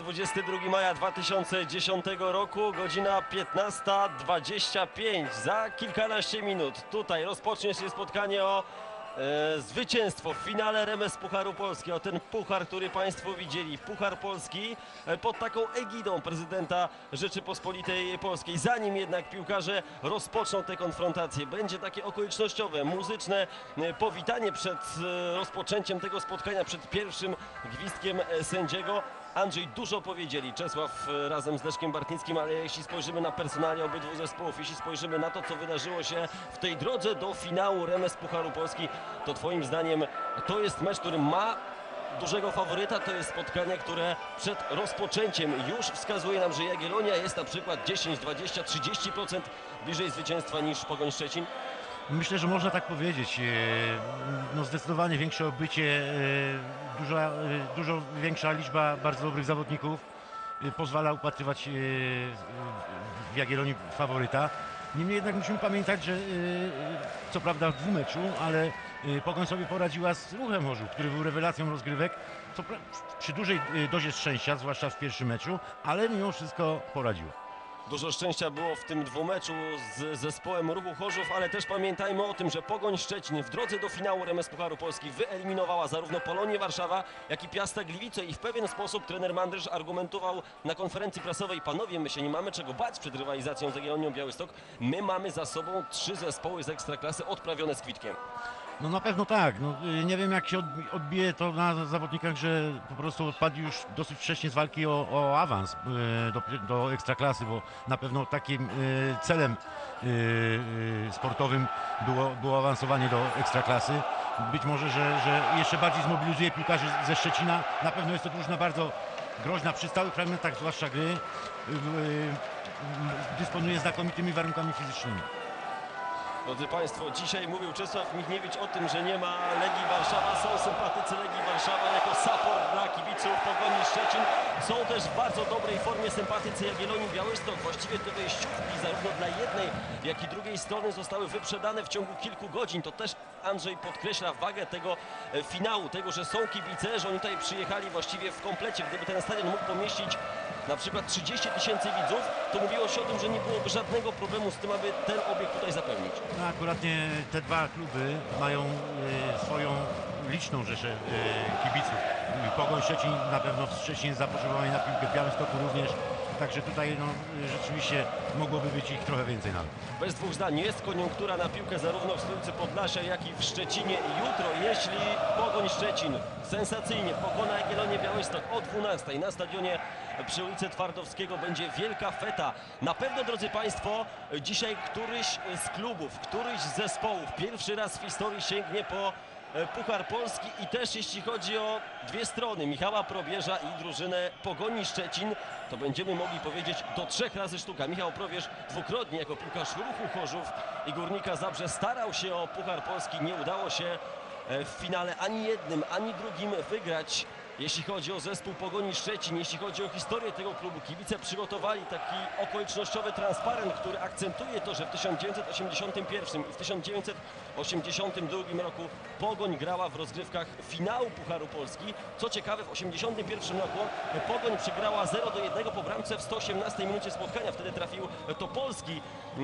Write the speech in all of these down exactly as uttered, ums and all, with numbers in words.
dwudziestego drugiego maja dwa tysiące dziesiątego roku, godzina piętnasta dwadzieścia pięć. Za kilkanaście minut tutaj rozpocznie się spotkanie o e, zwycięstwo w finale remes Pucharu Polski. O ten puchar, który Państwo widzieli. Puchar Polski e, pod taką egidą prezydenta Rzeczypospolitej Polskiej. Zanim jednak piłkarze rozpoczną te konfrontacje, będzie takie okolicznościowe, muzyczne e, powitanie przed e, rozpoczęciem tego spotkania, przed pierwszym gwizdkiem e, sędziego. Andrzej, dużo powiedzieli Czesław e, razem z Leszkiem Bartnickim, ale jeśli spojrzymy na personalia obydwu zespołów, jeśli spojrzymy na to, co wydarzyło się w tej drodze do finału remes Pucharu Polski, to Twoim zdaniem to jest mecz, który ma dużego faworyta. To jest spotkanie, które przed rozpoczęciem już wskazuje nam, że Jagiellonia jest na przykład dziesięć, dwadzieścia, trzydzieści procent bliżej zwycięstwa niż Pogoń Szczecin. Myślę, że można tak powiedzieć. No zdecydowanie większe odbycie, dużo, dużo większa liczba bardzo dobrych zawodników pozwala upatrywać w Jagiellonii faworyta. Niemniej jednak musimy pamiętać, że co prawda w dwumeczu, ale Pogoń sobie poradziła z Ruchem Chorzów, który był rewelacją rozgrywek, co przy dużej dozie szczęścia, zwłaszcza w pierwszym meczu, ale mimo wszystko poradziła. Dużo szczęścia było w tym dwumeczu z zespołem Ruchu Chorzów, ale też pamiętajmy o tym, że Pogoń Szczecin w drodze do finału remes Pucharu Polski wyeliminowała zarówno Polonię Warszawa, jak i Piasta Gliwice i w pewien sposób trener Mandrysz argumentował na konferencji prasowej: panowie, my się nie mamy czego bać przed rywalizacją z Jagiellonią Białystok, my mamy za sobą trzy zespoły z Ekstraklasy odprawione z kwitkiem. No na pewno tak. No, nie wiem, jak się odbije to na zawodnikach, że po prostu odpadli już dosyć wcześnie z walki o, o awans do, do Ekstraklasy, bo na pewno takim celem sportowym było, było awansowanie do Ekstraklasy. Być może, że, że jeszcze bardziej zmobilizuje piłkarzy ze Szczecina. Na pewno jest to drużyna bardzo groźna przy stałych fragmentach, zwłaszcza gry. Dysponuje znakomitymi warunkami fizycznymi. Drodzy Państwo, dzisiaj mówił Czesław Michniewicz o tym, że nie ma Legii Warszawa. Są sympatycy Legii Warszawa jako support dla kibiców Pogoni Szczecin. Są też w bardzo dobrej formie sympatycy Jagiellonii Białystok. Właściwie te wejściówki zarówno dla jednej, jak i drugiej strony zostały wyprzedane w ciągu kilku godzin. To też Andrzej podkreśla wagę tego finału, tego, że są kibice, że oni tutaj przyjechali właściwie w komplecie. Gdyby ten stadion mógł pomieścić na przykład trzydzieści tysięcy widzów, to mówiło się o tym, że nie byłoby żadnego problemu z tym, aby ten obiekt tutaj zapełnić. No akurat nie, te dwa kluby mają e, swoją liczną rzeszę e, kibiców. Pogoń Szczecin na pewno w Szczecinie jest zapotrzebowanie na piłkę, w Białymstoku również. Także tutaj no, rzeczywiście mogłoby być ich trochę więcej nawet. Bez dwóch zdań jest koniunktura na piłkę zarówno w stolicy Podlasia, jak i w Szczecinie. I jutro, jeśli Pogoń Szczecin sensacyjnie pokona Jagiellonię Białystok o dwunastej na stadionie przy ulicy Twardowskiego, będzie wielka feta. Na pewno, drodzy Państwo, dzisiaj któryś z klubów, któryś z zespołów pierwszy raz w historii sięgnie po Puchar Polski i też jeśli chodzi o dwie strony, Michała Probierza i drużynę Pogoni Szczecin, to będziemy mogli powiedzieć do trzech razy sztuka. Michał Probierz dwukrotnie jako piłkarz Ruchu Chorzów i Górnika Zabrze starał się o Puchar Polski. Nie udało się w finale ani jednym, ani drugim wygrać. Jeśli chodzi o zespół Pogoni Szczecin, jeśli chodzi o historię tego klubu, kibice przygotowali taki okolicznościowy transparent, który akcentuje to, że w tysiąc dziewięćset osiemdziesiątym pierwszym i w tysiąc dziewięćset osiemdziesiątym drugim roku Pogoń grała w rozgrywkach finału Pucharu Polski. Co ciekawe, w osiemdziesiątym pierwszym roku Pogoń przegrała zero do jednego po bramce w sto osiemnastej minucie spotkania. Wtedy trafił Topolski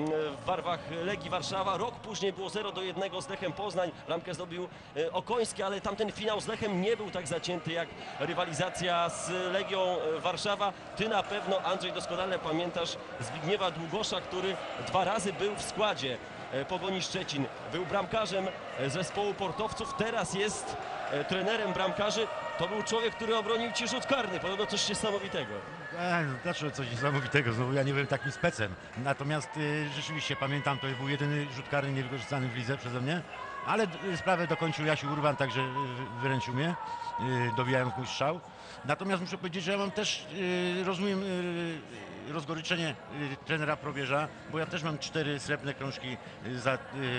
w barwach Legii Warszawa. Rok później było zero do jednego z Lechem Poznań. Bramkę zdobył Okoński, ale tamten finał z Lechem nie był tak zacięty jak rywalizacja z Legią Warszawa. Ty na pewno, Andrzej, doskonale pamiętasz Zbigniewa Długosza, który dwa razy był w składzie Pogoni Szczecin. Był bramkarzem zespołu portowców, teraz jest trenerem bramkarzy. To był człowiek, który obronił ci rzut karny. Podobno coś niesamowitego. E, znaczy coś niesamowitego, znowu ja nie byłem takim specem. Natomiast y, rzeczywiście pamiętam, to był jedyny rzut karny niewykorzystany w lidze przeze mnie. Ale sprawę dokończył Jasiu Urban, także wyręczył mnie, dobijając mój strzał. Natomiast muszę powiedzieć, że ja mam też, rozumiem rozgoryczenie trenera Probierza, bo ja też mam cztery srebrne krążki za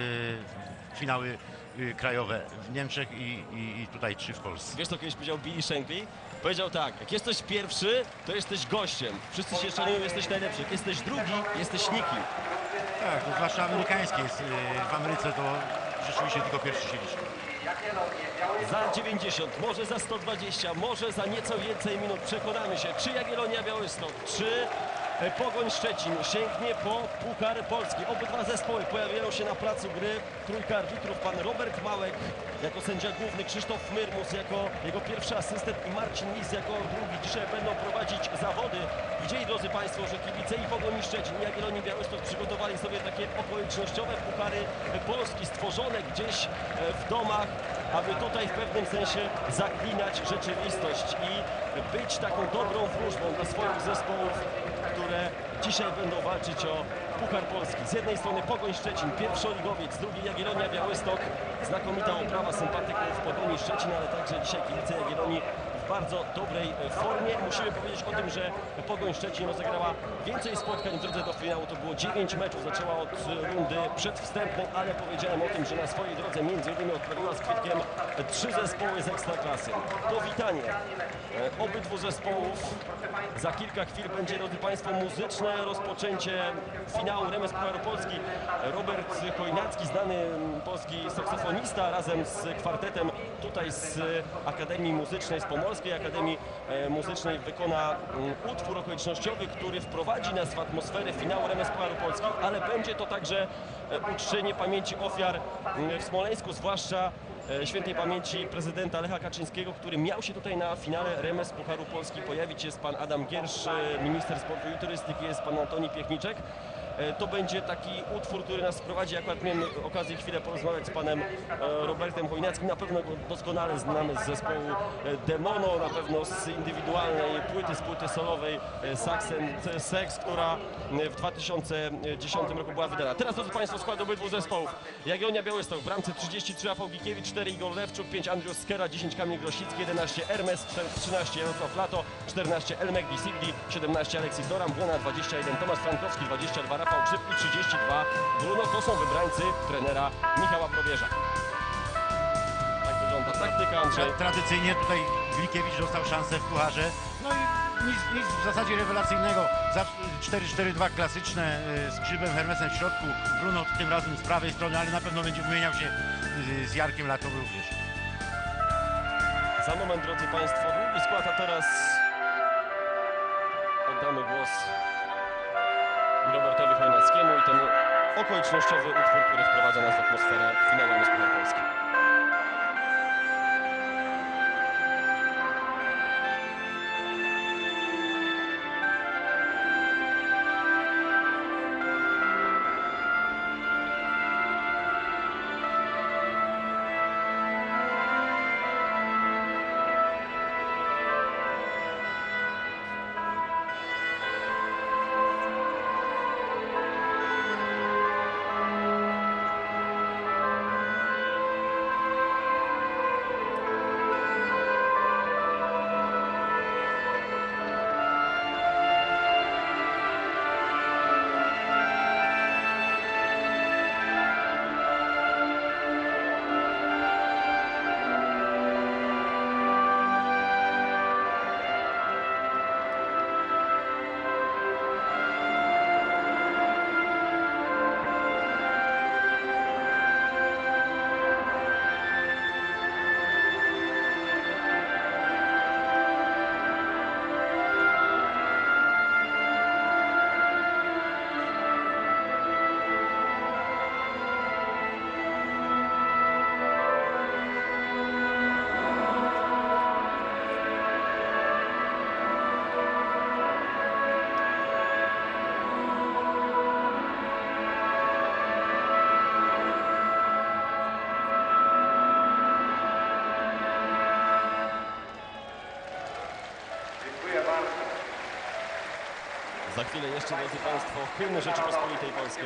finały krajowe w Niemczech i, i, i tutaj trzy w Polsce. Wiesz, co kiedyś powiedział Billy Shankly? Powiedział tak: jak jesteś pierwszy, to jesteś gościem. Wszyscy się szanują, jesteś najlepszy. Jak jesteś drugi, jesteś nikim. Tak, to zwłaszcza amerykańskie jest. W Ameryce to rzeczywiście tylko pierwszy się liczy. za dziewięćdziesiąt, może za sto dwadzieścia, może za nieco więcej minut. Przekonamy się, czy Jagiellonia Białystok, czy Pogoń Szczecin sięgnie po Puchar Polski. Obydwa zespoły pojawiają się na placu gry. Trójka arbitrów, pan Robert Małek jako sędzia główny, Krzysztof Myrmus jako jego pierwszy asystent i Marcin Lis jako drugi. Dzisiaj będą prowadzić zawody. Widzieli, drodzy Państwo, że kibice i Pogoni Szczecin, i Jagiellonii Białystok przygotowali sobie takie okolicznościowe Puchary Polski stworzone gdzieś w domach, aby tutaj w pewnym sensie zaklinać rzeczywistość i być taką dobrą wróżbą dla swoich zespołów, które dzisiaj będą walczyć o Puchar Polski. Z jednej strony Pogoń Szczecin, pierwszoligowiec, z drugiej Jagiellonia Białystok. Znakomita oprawa sympatyków Pogoni Szczecin, ale także dzisiaj kibice Jagiellonii w bardzo dobrej formie. Musimy powiedzieć o tym, że Pogoń Szczecin rozegrała więcej spotkań w drodze do finału. To było dziewięć meczów, zaczęła od rundy przedwstępnej, ale powiedziałem o tym, że na swojej drodze między innymi odprawiła z kwitkiem trzy zespoły z Ekstraklasy. Powitanie obydwu zespołów. Za kilka chwil będzie, drodzy Państwo, muzyczne rozpoczęcie finału Remes Pucharu Polski. Robert Chojnacki, znany polski saksofonista, razem z kwartetem tutaj z Akademii Muzycznej, z Pomorskiej Akademii Muzycznej, wykona utwór okolicznościowy, który wprowadzi nas w atmosferę finału Remes Pucharu Polski, ale będzie to także uczczenie pamięci ofiar w Smoleńsku, zwłaszcza świętej pamięci prezydenta Lecha Kaczyńskiego, który miał się tutaj na finale Remes Pucharu Polski pojawić. Jest pan Adam Giersz, minister sportu i turystyki, jest pan Antoni Piechniczek. To będzie taki utwór, który nas wprowadzi. Akurat miałem okazję chwilę porozmawiać z panem Robertem Chojnackim. Na pewno go doskonale znamy z zespołu Demono, na pewno z indywidualnej płyty, z płyty solowej Saxen Sex, która w dwa tysiące dziesiątym roku była wydana. Teraz, drodzy Państwo, skład obydwu zespołów. Jagiellonia Białystok w bramce trzydzieści trzy Rafał Gikiewicz, cztery Igor Lewczuk, pięć Andrius Skera, dziesięć Kamil Grosicki, jedenaście Hermes, trzynaście Jarosław Lato, czternaście Elmegdi Sigli, siedemnaście Aleksis Doram, Błona dwadzieścia jeden, Tomasz Frankowski dwadzieścia dwa, Rafał Grzyb i trzydzieści dwa Bruno. To są wybrańcy trenera Michała Probierza. Tak wygląda taktyka, Andrzej. Tra tradycyjnie tutaj Glikiewicz dostał szansę w pucharze. No i nic, nic w zasadzie rewelacyjnego. cztery cztery dwa klasyczne z Grzybem, Hermesem w środku. Bruno tym razem z prawej strony, ale na pewno będzie wymieniał się z Jarkiem Latą również. Za moment, drodzy Państwo, długi skład, a teraz oddamy głos Robertowi Chojnackiemu i ten okolicznościowy utwór, który wprowadza nas w atmosferę finału Remes Pucharu Polski. Za chwilę jeszcze, drodzy Państwo, hymn Rzeczypospolitej Polskiej.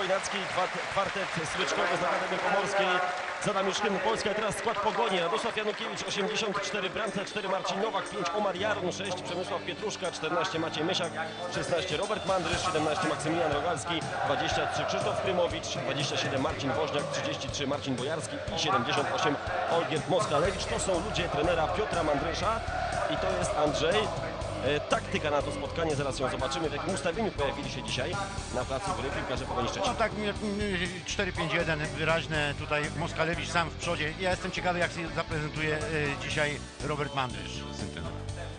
Chojnacki, kwartet smyczkowy z Akademii Pomorskiej. Za nami już hymn Polski, a teraz skład Pogoni. Radosław Janukiewicz, osiemdziesiąt cztery, bramce cztery, Marcin Nowak, pięć, Omar Jarun, sześć, Przemysław Pietruszka, czternaście, Maciej Mysiak, szesnaście, Robert Mandrysz, siedemnaście, Maksymilian Rogalski, dwadzieścia trzy, Krzysztof Krymowicz, dwadzieścia siedem, Marcin Woźniak, trzydzieści trzy, Marcin Bojarski i siedemdziesiąt osiem, Olgierd Moskalewicz. To są ludzie trenera Piotra Mandrysza i to jest Andrzej. E, taktyka na to spotkanie, zaraz ją zobaczymy, w jakim ustawieniu pojawili się dzisiaj na placu gry piłkarze Pogoni Szczecin. No tak, cztery pięć jeden wyraźne, tutaj Moskalewicz sam w przodzie. Ja jestem ciekawy, jak się zaprezentuje e, dzisiaj Robert Mandrysz, syn trenera.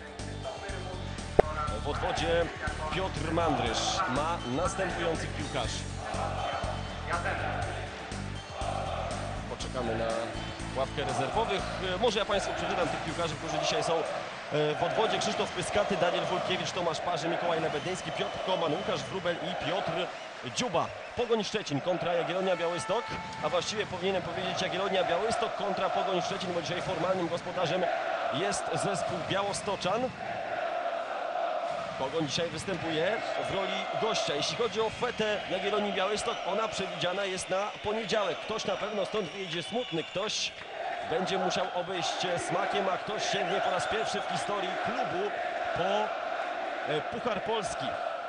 W odwodzie Piotr Mandrysz ma następujących piłkarzy. Poczekamy na ławkę rezerwowych. Może ja Państwu przeczytam tych piłkarzy, którzy dzisiaj są w odwodzie. Krzysztof Pyskaty, Daniel Wójkiewicz, Tomasz Parzy, Mikołaj Lebedyński, Piotr Koman, Łukasz Wróbel i Piotr Dziuba. Pogoń Szczecin kontra Jagiellonia Białystok, a właściwie powinienem powiedzieć Jagiellonia Białystok kontra Pogoń Szczecin, bo dzisiaj formalnym gospodarzem jest zespół białostoczan. Pogoń dzisiaj występuje w roli gościa. Jeśli chodzi o fetę Jagiellonii Białystok, ona przewidziana jest na poniedziałek. Ktoś na pewno stąd wyjedzie smutny, ktoś będzie musiał obejść smakiem, a ktoś sięgnie po raz pierwszy w historii klubu po Puchar Polski.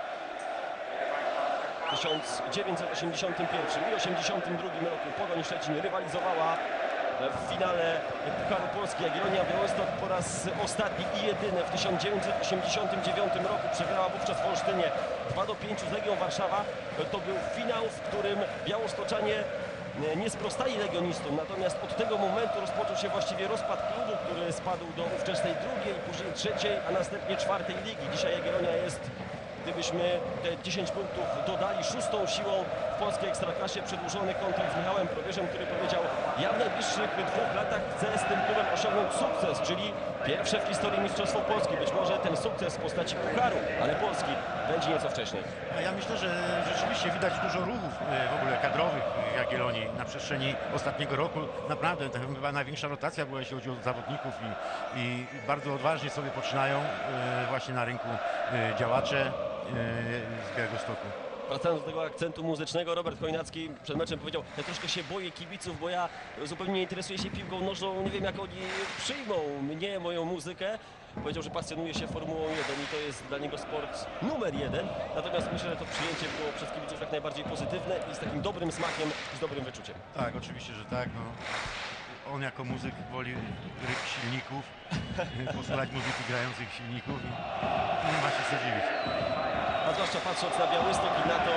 W tysiąc dziewięćset osiemdziesiątym pierwszym i osiemdziesiątym drugim roku Pogoń Szczecin rywalizowała w finale Pucharu Polski. Jagiellonia Białystok po raz ostatni i jedyny w tysiąc dziewięćset osiemdziesiątym dziewiątym roku przegrała wówczas w Olsztynie dwa do pięciu z Legią Warszawa. To był finał, w którym białostoczanie nie sprostali legionistom, natomiast od tego momentu rozpoczął się właściwie rozpad klubu, który spadł do ówczesnej drugiej, później trzeciej, a następnie czwartej ligi. Dzisiaj Jagiellonia jest, gdybyśmy te dziesięć punktów dodali, szóstą siłą w polskiej ekstraklasie. Przedłużony kontrakt z Michałem Probierzem, który powiedział: ja w najbliższych dwóch latach chcę z tym klubem osiągnąć sukces, czyli pierwsze w historii Mistrzostwo Polski. Być może ten sukces w postaci pucharu, ale Polski będzie nieco wcześniej. Ja myślę, że rzeczywiście widać dużo ruchów e, w ogóle kadrowych w Jagiellonii na przestrzeni ostatniego roku. Naprawdę to chyba największa rotacja była, jeśli chodzi o zawodników i, i bardzo odważnie sobie poczynają e, właśnie na rynku e, działacze e, z Białegostoku. Wracając do tego akcentu muzycznego, Robert Chojnacki przed meczem powiedział: ja troszkę się boję kibiców, bo ja zupełnie nie interesuję się piłką nożną, nie wiem jak oni przyjmą mnie, moją muzykę. Powiedział, że pasjonuje się Formułą jeden i to jest dla niego sport numer jeden. Natomiast myślę, że to przyjęcie było przez kibiców jak najbardziej pozytywne i z takim dobrym smakiem, z dobrym wyczuciem. Tak, oczywiście, że tak. No. On jako muzyk woli ryk silników, posłuchać muzyki grających silników i nie ma się co dziwić. A zwłaszcza patrząc na Białystok i na to,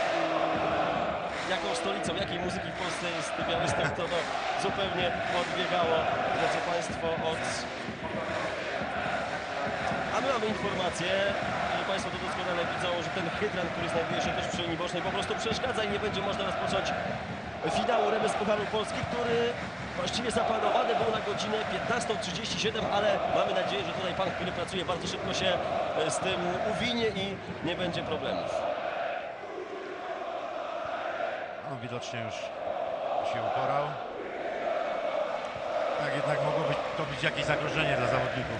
jaką stolicą, jakiej muzyki w Polsce jest Białystok, to no, zupełnie odbiegało, drodzy Państwo, od... A my mamy informację, i Państwo to doskonale widzą, że ten hydrant, który znajduje się też przy linii bocznej, po prostu przeszkadza i nie będzie można rozpocząć finału Remes Pucharu Polski, który właściwie zaplanowany był na godzinę piętnastą trzydzieści siedem, ale mamy nadzieję, że tutaj pan, który pracuje, bardzo szybko się z tym uwinie i nie będzie problemów. No, widocznie już się uporał. Tak jednak mogło być, to być jakieś zagrożenie dla zawodników.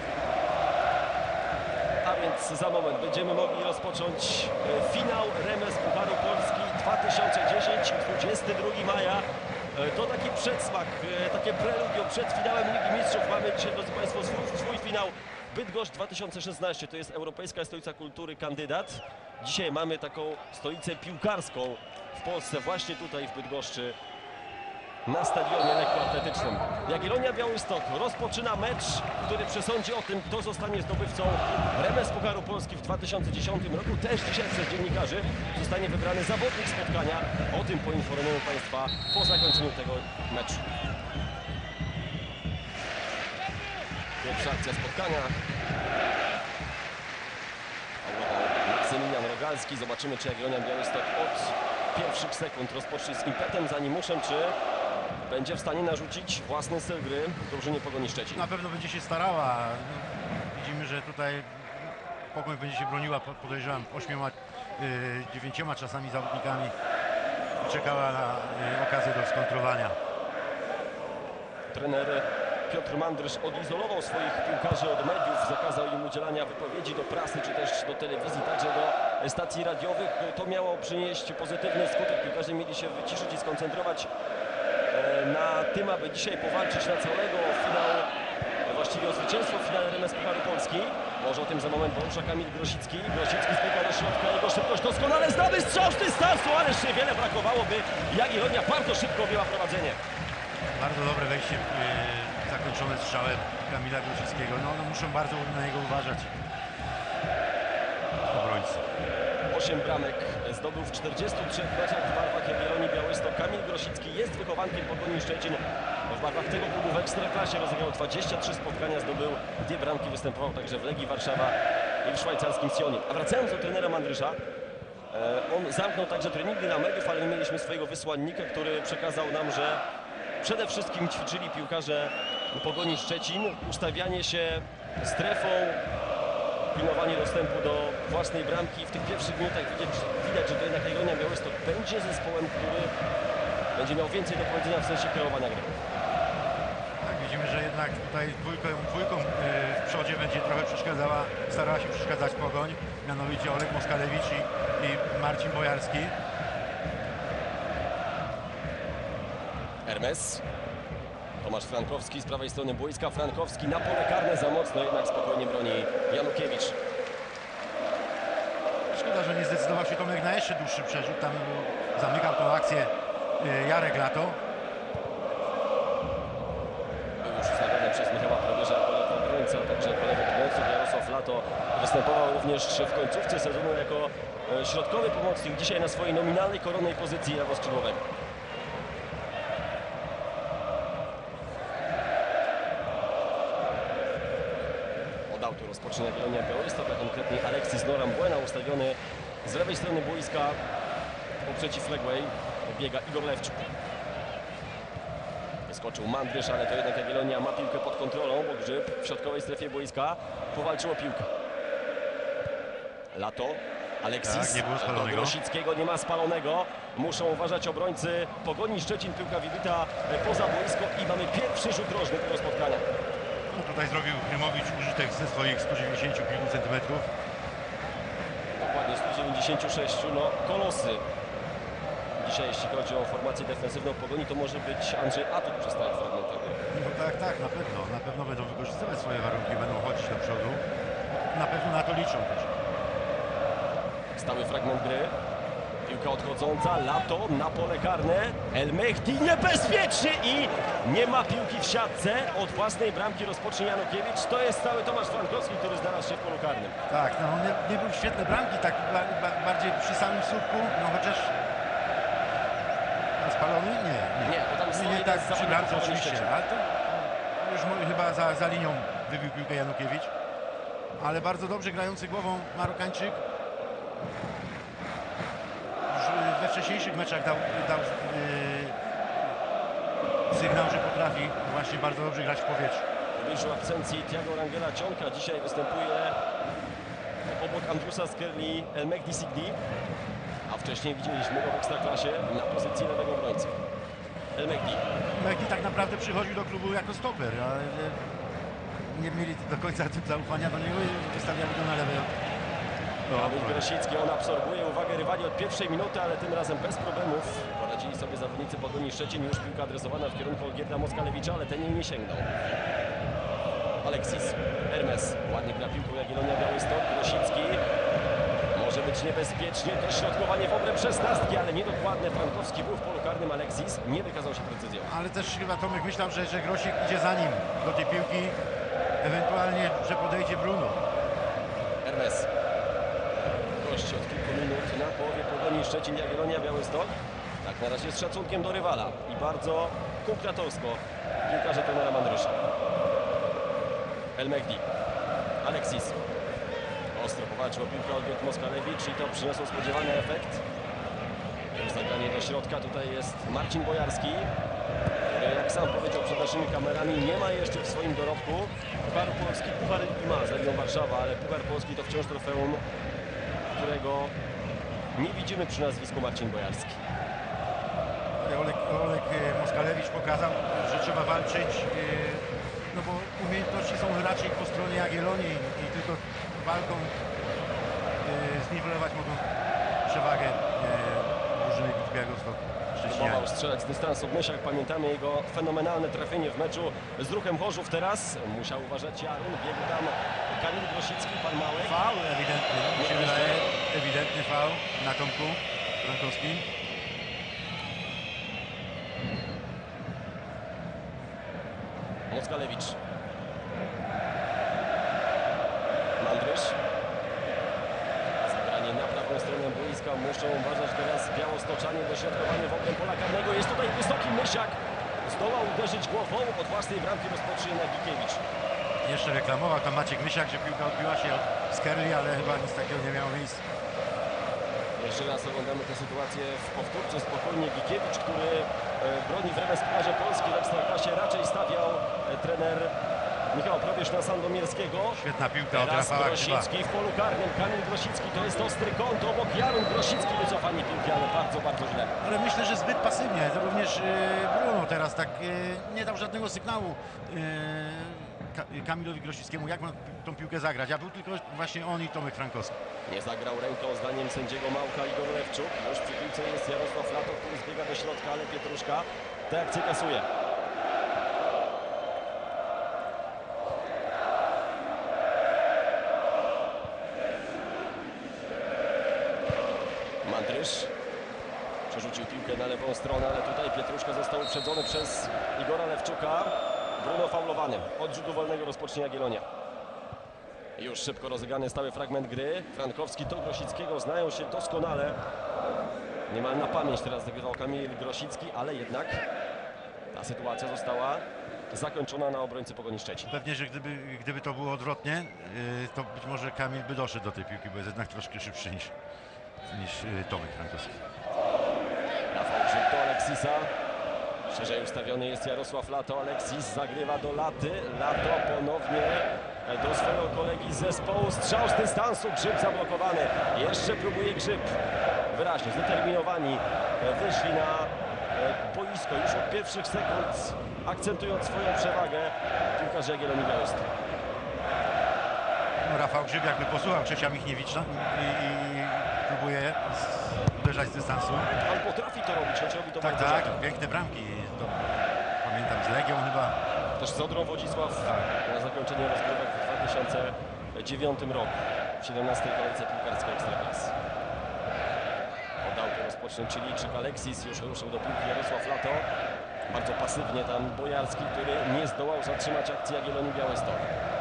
A więc za moment będziemy mogli rozpocząć finał Remes Pucharu Polski dwa tysiące dziesięć, dwudziestego drugiego maja. To taki przedsmak, takie preludium przed finałem Ligi Mistrzów. Mamy dzisiaj, drodzy Państwo, swój, swój finał. Bydgoszcz dwa tysiące szesnaście, to jest Europejska Stolica Kultury kandydat. Dzisiaj mamy taką stolicę piłkarską w Polsce, właśnie tutaj w Bydgoszczy, na stadionie lekkoatletycznym. Jagiellonia Białystok rozpoczyna mecz, który przesądzi o tym, kto zostanie zdobywcą Remes Pucharu Polski w dwa tysiące dziesiątym roku. Też dzisiaj przez dziennikarzy zostanie wybrany zawodnik spotkania. O tym poinformujemy Państwa po zakończeniu tego meczu. Pierwsza akcja spotkania. Maksymilian Rogalski. Zobaczymy, czy Jagiellonia Białystok od pierwszych sekund rozpocznie z impetem za Nimuszem, czy będzie w stanie narzucić własny styl gry drużynie Pogoni Szczecin. Na pewno będzie się starała. Widzimy, że tutaj Pogoń będzie się broniła, podejrzewam, ośmioma, yy, dziewięcioma czasami zawodnikami. Czekała na yy, okazję do skontrowania. Trener Piotr Mandrysz odizolował swoich piłkarzy od mediów, zakazał im udzielania wypowiedzi do prasy czy też do telewizji, także do stacji radiowych. To miało przynieść pozytywny skutek. Piłkarze mieli się wyciszyć i skoncentrować na tym, aby dzisiaj powalczyć na całego finał, właściwie o zwycięstwo w finale R M S Pucharu Polski. Może o tym za moment porusza Kamil Grosicki. Grosicki zbiega do środka, jego szybkość doskonale znany strzał z dystansu, ależ niewiele brakowało, by Jagiellonia bardzo szybko objęła prowadzenie. Bardzo dobre wejście, yy, zakończone strzałem Kamila Grosickiego. No, no muszą bardzo na niego uważać obrońcy. osiem bramek zdobył w czterdziestu trzech meczach w barwach Jagiellonii Białystok. Kamil Grosicki jest wychowankiem Pogoni Szczecin. W barwach tego klubu w Ekstraklasie rozegrał dwadzieścia trzy spotkania, zdobył dwie bramki, występował także w Legii Warszawa i w szwajcarskim Sionie. A wracając do trenera Mandrysza, on zamknął także treningi dla mediów, ale nie mieliśmy swojego wysłannika, który przekazał nam, że przede wszystkim ćwiczyli piłkarze Pogoni Szczecin, ustawianie się strefą, pilnowanie dostępu do własnej bramki. W tych pierwszych minutach widać, widać że to jednak Jagiellonia Białystok będzie zespołem, który będzie miał więcej do powiedzenia w sensie kierowania gry. Tak, widzimy, że jednak tutaj dwójką, dwójką yy, w przodzie będzie trochę przeszkadzała, starała się przeszkadzać Pogoń, mianowicie Oleg Moskalewicz i, i Marcin Bojarski. Hermes. Tomasz Frankowski z prawej strony boiska. Frankowski na pole karne za mocno, jednak spokojnie broni Janukiewicz. Szkoda, że nie zdecydował się Tomek na jeszcze dłuższy przerzut. Tam zamykał tą akcję yy, Jarek Lato. Był już ustawiony przez Michała Probierza jako lewy obrońca, także jako lewy pomocnik. Jarosław Lato występował również w końcówce sezonu jako e, środkowy pomocnik. Dzisiaj na swojej nominalnej, koronnej pozycji lewoskrzydłowego. Tu rozpoczyna Jagiellonia Białystok, a konkretnie Alexis Norambuena ustawiony z lewej strony boiska po przeciwległej. Biega Igor Lewczuk. Wyskoczył Mandrysz, ale to jednak Jagiellonia ma piłkę pod kontrolą, bo Grzyb w środkowej strefie boiska powalczył o piłkę. Lato, Alexis, tak, nie było spalonego. do Grosickiego, nie ma spalonego. Muszą uważać obrońcy Pogoni Szczecin. Piłka wybita poza boisko i mamy pierwszy rzut rożny tego spotkania. No, tutaj zrobił Krymowicz użytek ze swoich stu dziewięćdziesięciu kilku centymetrów. Dokładnie stu dziewięćdziesięciu sześciu, no kolosy. Dzisiaj jeśli chodzi o formację defensywną Pogoni, to może być Andrzej Atut przez stałych fragmentach gry. No tak, tak, na pewno. Na pewno będą wykorzystywać swoje warunki, będą chodzić do przodu. Na pewno na to liczą też. Stały fragment gry. Piłka odchodząca, Lato na pole karne. El Mehdi niebezpiecznie i nie ma piłki w siatce. Od własnej bramki rozpocznie Janukiewicz. To jest cały Tomasz Frankowski, który znalazł się w polu karnym. Tak, no nie, nie był w świetle bramki, tak ba, ba, bardziej przy samym słupku, no chociaż no, spalony? Nie, nie. Nie, bo tam nie, stoi nie tak jeden z przy bramce zawodników oczywiście, Szczecin. ale to już mo- chyba za, za linią wybił piłkę Janukiewicz. Ale bardzo dobrze grający głową Marokańczyk. Już we wcześniejszych meczach dał, dał yy, sygnał, że potrafi właśnie bardzo dobrze grać w powietrzu. W obliczu absencji Thiago Rangela Cionka dzisiaj występuje obok Andrusa Skerli El Mehdi Sigdi, a wcześniej widzieliśmy go w Ekstraklasie na pozycji lewego obrońcy. El Mehdi. Mehdi tak naprawdę przychodził do klubu jako stoper, ale nie mieli do końca zaufania do niego i wystawiali go na lewej. Kamil Grosicki, on absorbuje uwagę rywali od pierwszej minuty, ale tym razem bez problemów poradzili sobie zawodnicy Pogoni Szczecin. Już piłka adresowana w kierunku Olgierda Moskalewicza, ale ten jej nie sięgnął. Alexis, Hermes, ładnie gra piłką Jagiellonia Białystok. Grosicki, może być niebezpiecznie, dośrodkowanie w obręb szesnastki, ale niedokładne. Frankowski był w polu karnym, Alexis nie wykazał się precyzją. Ale też chyba Tomek myślał, że, że Grosik idzie za nim do tej piłki, ewentualnie, że podejdzie Bruno. Hermes. Gości od kilku minut na połowie Pogoni Szczecin, Jagiellonia Białystok. Tak na razie z szacunkiem do rywala i bardzo kumplatorsko piłkarze trenera Mandrysza. El Mehdi, Alexis. Ostro powalczył o piłkę Olgierd Moskalewicz i to przyniosło spodziewany efekt. Zagranie do środka, tutaj jest Marcin Bojarski, który jak sam powiedział przed naszymi kamerami nie ma jeszcze w swoim dorobku Pucharu Polski. Puchar i ma z Legią Warszawa, ale Puchar Polski to wciąż trofeum, którego nie widzimy przy nazwisku Marcin Bojarski. Olek, Olek Moskalewicz pokazał, że trzeba walczyć no bo umiejętności są raczej po stronie Jagiellonii i, i tylko walką e, zniwelować mogą przewagę e, drużyny Białystok Szczecinianie. Próbował strzelać z dystansu Mysiak, pamiętamy jego fenomenalne trafienie w meczu z Ruchem Chorzów. Teraz musiał uważać Jarun, biegł tam Kamil Grosicki, pan Małek. Faul ewidentny, mi się Nie, wydaje, myślę. ewidentny faul na Tomku Frankowskim. Mockalewicz. Mandrysz. Zagranie na prawą stronę boiska. Muszą uważać teraz białostoczanie, dośrodkowanie w obręb pola karnego. Jest tutaj wysoki Mysiak. Zdołał uderzyć głową, od własnej bramki rozpocznie Nagikiewicz. Jeszcze reklamował tam Maciek Mysiak, że piłka odbiła się od Skerli, ale chyba nic takiego nie miało miejsca. Jeszcze raz oglądamy tę sytuację w powtórce. Spokojnie Gikiewicz, który e, broni w remespucharze Polski w Ekstraklasie. Raczej stawiał e, trener Michał Probierz na Sandomierskiego. Świetna piłka od Teraz Rafała Grzyba. Grosicki w polu karnym. Kamil Grosicki, to jest ostry kąt. Obok Jarun Grosicki, wycofanie piłki, ale bardzo, bardzo źle. Ale myślę, że zbyt pasywnie. To również e, Bruno teraz tak e, nie dał żadnego sygnału e, Ka Kamilowi Grosickiemu, jak ma tą piłkę zagrać. A był tylko właśnie on i Tomek Frankowski. Nie zagrał ręką, zdaniem sędziego Małka Igor Lewczuk. Już przy piłce jest Jarosław Lato, który zbiega do środka, ale Pietruszka tę akcję kasuje. Mandrysz przerzucił piłkę na lewą stronę, ale tutaj Pietruszka został uprzedzony przez Igora Lewczuka. Bruno faulowany. Od rzutu wolnego rozpocznie Jagiellonia. Już szybko rozegrany stały fragment gry. Frankowski do Grosickiego znają się doskonale. Niemal na pamięć teraz zagrywał Kamil Grosicki, ale jednak ta sytuacja została zakończona na obrońcy Pogoni Szczecin. Pewnie, że gdyby, gdyby to było odwrotnie, yy, to być może Kamil by doszedł do tej piłki, bo jest jednak troszkę szybszy niż, niż yy, Tomek Frankowski. Rafał Grzyb do Aleksisa. Szerzej ustawiony jest Jarosław Lato. Aleksis zagrywa do Laty. Lato ponownie do swojego kolegi z zespołu. Strzał z dystansu. Grzyb zablokowany. Jeszcze próbuje Grzyb. Wyraźnie zdeterminowani wyszli na boisko już od pierwszych sekund, akcentując swoją przewagę piłkarze Jagiellonii Białystok. No, Rafał Grzyb jakby posłuchał Krzysia Michniewicza i, i próbuje z, uderzać z dystansu. On potrafi to robić, choć robi to Tak, bardzo tak, rzadko. piękne bramki. To, pamiętam z Legią chyba. Też z Odrą Wodzisław Tak. na zakończenie rozgrywek w dwa tysiące dziewiątym roku, w siedemnastej kolejce piłkarskiej Ekstraklasy. Podałkę rozpocznie Chilijczyk. Aleksis już ruszył do piłki. Jarosław Lato. Bardzo pasywnie tam Bojarski, który nie zdołał zatrzymać akcji Jagiellonii Białystok.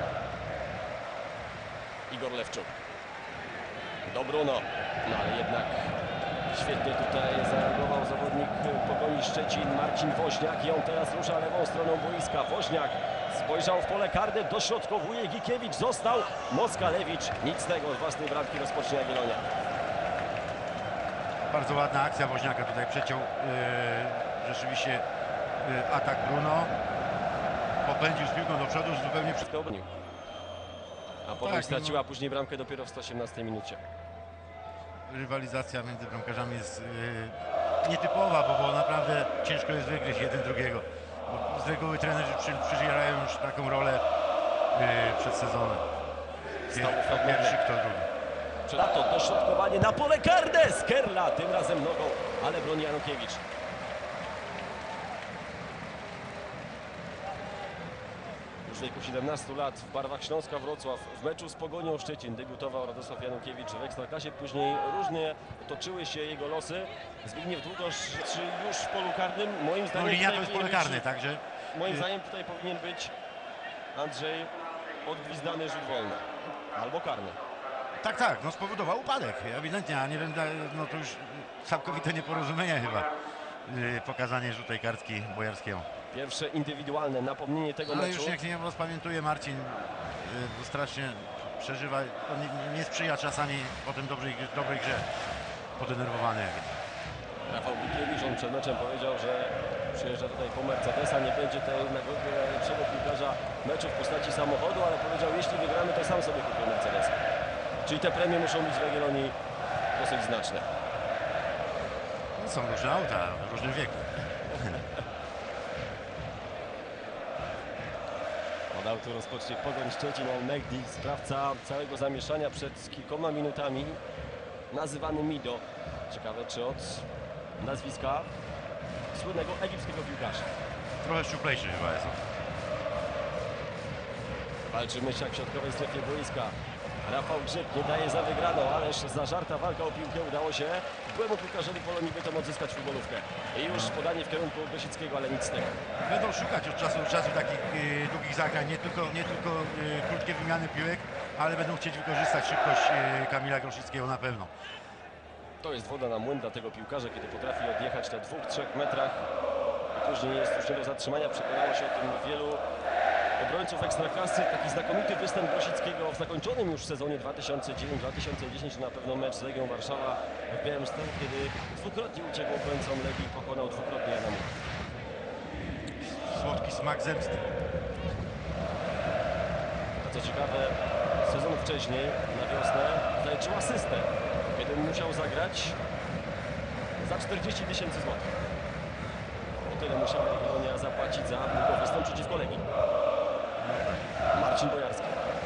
Igor Lewczuk. Do Bruno. No ale jednak świetnie tutaj zareagował zawodnik Pogoni Szczecin Marcin Woźniak i on teraz rusza lewą stroną boiska. Woźniak spojrzał w pole karne, dośrodkowuje. Gikiewicz został. Mockalewicz nic z tego, z własnej bramki rozpocznie Jagiellonia. Bardzo ładna akcja Woźniaka tutaj przeciął yy, rzeczywiście yy, atak Bruno. Popędził z piłką do przodu, zupełnie przy... Wszystko obronił. A potem Tak, straciła później bramkę dopiero w sto osiemnastej minucie. Rywalizacja między bramkarzami jest yy, nietypowa, bo, bo naprawdę ciężko jest wygryźć jeden drugiego. Bo z reguły trenerzy przy, przydzielają już taką rolę yy, przed sezonem. Stało Kto fragmenty. pierwszy, kto drugi. Lato, dośrodkowanie na pole karne. Skerla tym razem nogą, ale broni Janukiewicz. Już w wieku siedemnastu lat w barwach Śląska Wrocław w meczu z Pogonią Szczecin debiutował Radosław Janukiewicz w Ekstraklasie. Później różnie toczyły się jego losy. Zbigniew Długosz czy już w polu karnym. Moim No, zdaniem linia to tutaj jest pole powinien karne, być- także Moim y, zdaniem tutaj powinien być Andrzej odgwizdany rzut wolny. Albo karny. tak, tak, no spowodował upadek, ewidentnie, a nie wiem, no to już całkowite nieporozumienie chyba. Yy, pokazanie żółtej kartki Bojarskiemu. Pierwsze indywidualne napomnienie tego Ale meczu. już niech nie rozpamiętuje Marcin, yy, bo strasznie przeżywa, on nie, nie sprzyja czasami potem dobrej, dobrej grze, podenerwowany. Rafał Gikiewicz, on przed meczem powiedział, że przyjeżdża tutaj po Mercedesa, nie będzie tej nagrody najlepszego piłkarza meczu w postaci samochodu, ale powiedział, jeśli wygramy, to sam sobie kupię Mercedesa. Czyli te premie muszą być w Jagiellonii dosyć znaczne. No, są różne auta w różnym wieku. Od autu rozpocznie Pogoń Szczecin. El-Mehdi, sprawca całego zamieszania przed kilkoma minutami, nazywany Mido. Ciekawe, czy od nazwiska słynnego egipskiego piłkarza. Trochę szczuplejszy chyba jest. Walczy Mysiak w środkowej strefie boiska. Rafał Grzyb nie daje za wygraną, ależ zażarta walka o piłkę udało się byłemu piłkarzowi Polonii Bytom odzyskać futbolówkę. I już podanie w kierunku Grosickiego, ale nic z tego. Będą szukać od czasu do czasu takich e, długich zagrań, nie tylko, nie tylko e, krótkie wymiany piłek, ale będą chcieć wykorzystać szybkość e, Kamila Grosickiego na pewno. To jest woda na młyn dla tego piłkarza, kiedy potrafi odjechać na dwóch, trzech metrach i później jest już nie do zatrzymania. Przekonało się o tym wielu obrońców Ekstraklasy. Taki znakomity występ Grosickiego w zakończonym już sezonie dwa tysiące dziewiąty dwa tysiące dziesiąty, na pewno mecz z Legią Warszawa w Białymstoku, kiedy dwukrotnie uciekł obrońcom Legii i pokonał dwukrotnie Adamu. Słodki smak zemsty. A co ciekawe, sezon wcześniej, na wiosnę, zaliczył asystę, kiedy musiał zagrać za czterdzieści tysięcy złotych. O tyle musiała Jagiellonia zapłacić za jego występ przeciwko Legii. Marcin Bojarski.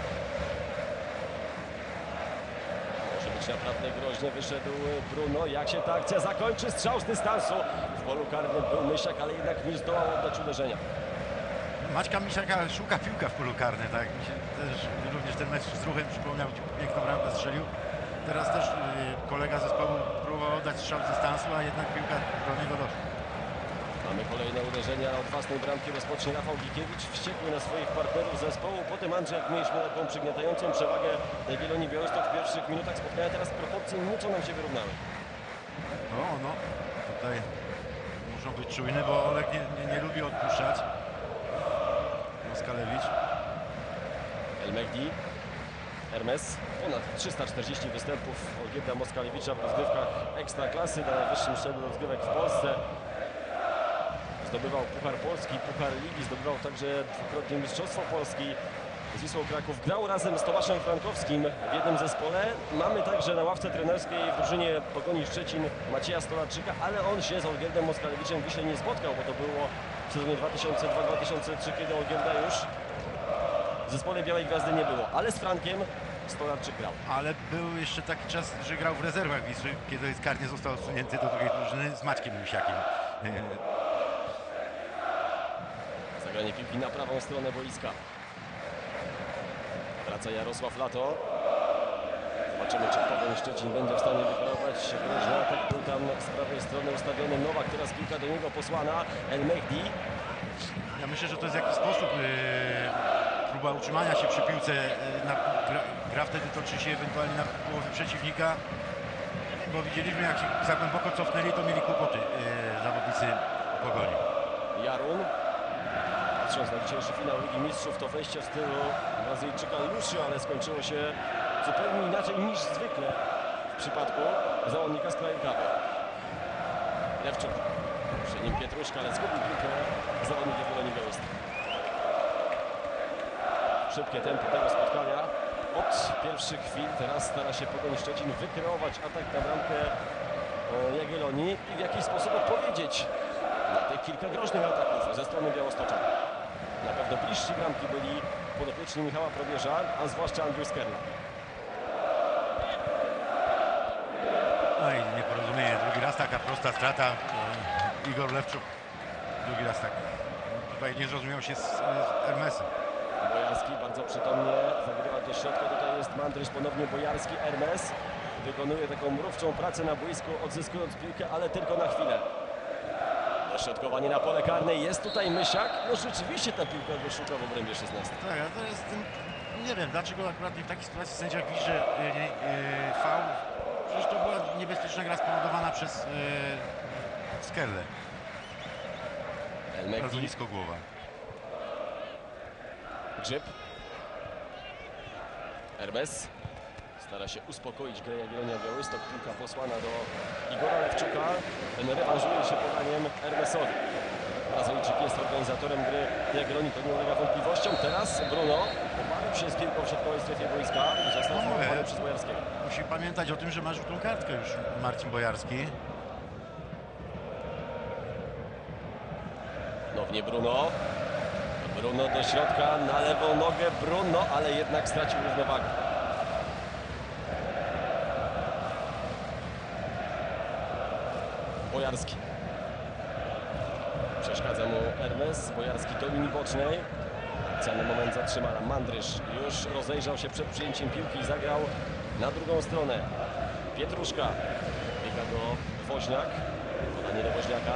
Może być naprawdę groźnie. Wyszedł Bruno. Jak się ta akcja zakończy? Strzał z dystansu. W polu karnym był Mysiak, ale jednak nie zdołał oddać uderzenia. Maćka Misiaka szuka piłka w polu karnym, tak? Mi się też również ten mecz z Ruchem przypomniał, piękną bramkę strzelił. Teraz też y, kolega zespołu próbował oddać strzał z dystansu, a jednak piłka do niego doszła. Mamy kolejne uderzenia. Od własnej bramki rozpocznie Rafał Gikiewicz, wściekły na swoich partnerów zespołu. Potem Andrzej, mieliśmy taką przygniatającą przewagę Jagiellonii Białystok w pierwszych minutach spotkania. Teraz proporcje nieco nam się wyrównały. No, no, tutaj muszą być czujny, bo Olek nie, nie, nie lubi odpuszczać. Moskalewicz. El-Mehdi, Hermes, ponad trzysta czterdzieści występów Olgierda Moskalewicza w rozgrywkach Ekstraklasy, na najwyższym szczeblu rozgrywek w Polsce. Zdobywał Puchar Polski, Puchar Ligi, zdobywał także dwukrotnie Mistrzostwo Polski z Wisłą Kraków. Grał razem z Tomaszem Frankowskim w jednym zespole. Mamy także na ławce trenerskiej w drużynie Pogoni Szczecin Macieja Stolarczyka, ale on się z Olgierdem Moskalewiczem w Wiśle nie spotkał, bo to było w sezonie dwa tysiące drugi dwa tysiące trzeci, kiedy Olgierda już w zespole Białej Gwiazdy nie było, ale z Frankiem Stolarczyk grał. Ale był jeszcze taki czas, że grał w rezerwach Wisły, kiedy karnie został odsunięty do drugiej drużyny z Maćkiem Misiakiem. Zagranie piłki na prawą stronę boiska. Wraca Jarosław Lato. Zobaczymy, czy Pogoń Szczecin będzie w stanie wykonywać groźny atak. Był tam z prawej strony ustawiony Nowak, teraz piłka do niego posłana. El-Mehdi. Ja myślę, że to jest w jakiś sposób yy, próba utrzymania się przy piłce. Yy, na, gra, gra wtedy toczy się ewentualnie na połowie przeciwnika, bo widzieliśmy, jak się za głęboko cofnęli, to mieli kłopoty yy, zawodnicy Pogoni. Jarun. Patrząc na dzisiejszy finał Ligi Mistrzów, to wejście w stylu Brazylijczyka Lucio, ale skończyło się zupełnie inaczej niż zwykle w przypadku zawodnika z kraju Kawy. Lewczuk. Przy nim Pietruszka, ale zgubił piłkę zawodnik Jagiellonii Białystok. Szybkie tempo tego spotkania. Od pierwszych chwil teraz stara się Pogoń Szczecin wykreować atak na bramkę Jagiellonii i w jakiś sposób odpowiedzieć na te kilka groźnych ataków ze strony Białostoczan. Na pewno bliżsi bramki byli podopieczni Michała Probierza, a zwłaszcza Andrew Skerna. No i nieporozumienie. Drugi raz taka prosta strata. E, Igor Lewczuk. Drugi raz tak. Tutaj nie zrozumiał się z, z Hermesem. Bojarski bardzo przytomnie zagrywa do środka. Tutaj jest Mandryś, ponownie Bojarski. Hermes wykonuje taką mrówczą pracę na boisku, odzyskując piłkę, ale tylko na chwilę. Dośrodkowanie na pole karne. Jest tutaj Mysiak. No rzeczywiście ta piłka wyszuka w obrębie szesnastki. Tak, a to jest ten, nie wiem, dlaczego akurat w takiej sytuacji sędzia widzi, że yy, yy, faul. Przecież to była niebezpieczna gra spowodowana przez yy, Skerle. Bardzo El-Mehdi. nisko głowa. Grzyb. Hermes. Stara się uspokoić grę Jagiellonia Białystok. Piłka posłana do Igora Lewczuka. Ten rewanżuje się podaniem Hermesowi. Brazylijczyk jest organizatorem gry Jagiellonii, to nie ulega wątpliwościom. Teraz Bruno pobawił się z piłką w środkowej strefie boiska i został No mówię. zablokowany przez Bojarskiego. Musi pamiętać o tym, że ma żółtą kartkę już Marcin Bojarski. Ponownie Bruno. Bruno do środka, na lewą nogę Bruno, ale jednak stracił równowagę. Bojarski. Przeszkadza mu Hermes. Bojarski do linii bocznej. Cenny moment zatrzymana. Mandrysz już rozejrzał się przed przyjęciem piłki i zagrał na drugą stronę. Pietruszka. Biega do Woźniak. Podanie do Woźniaka.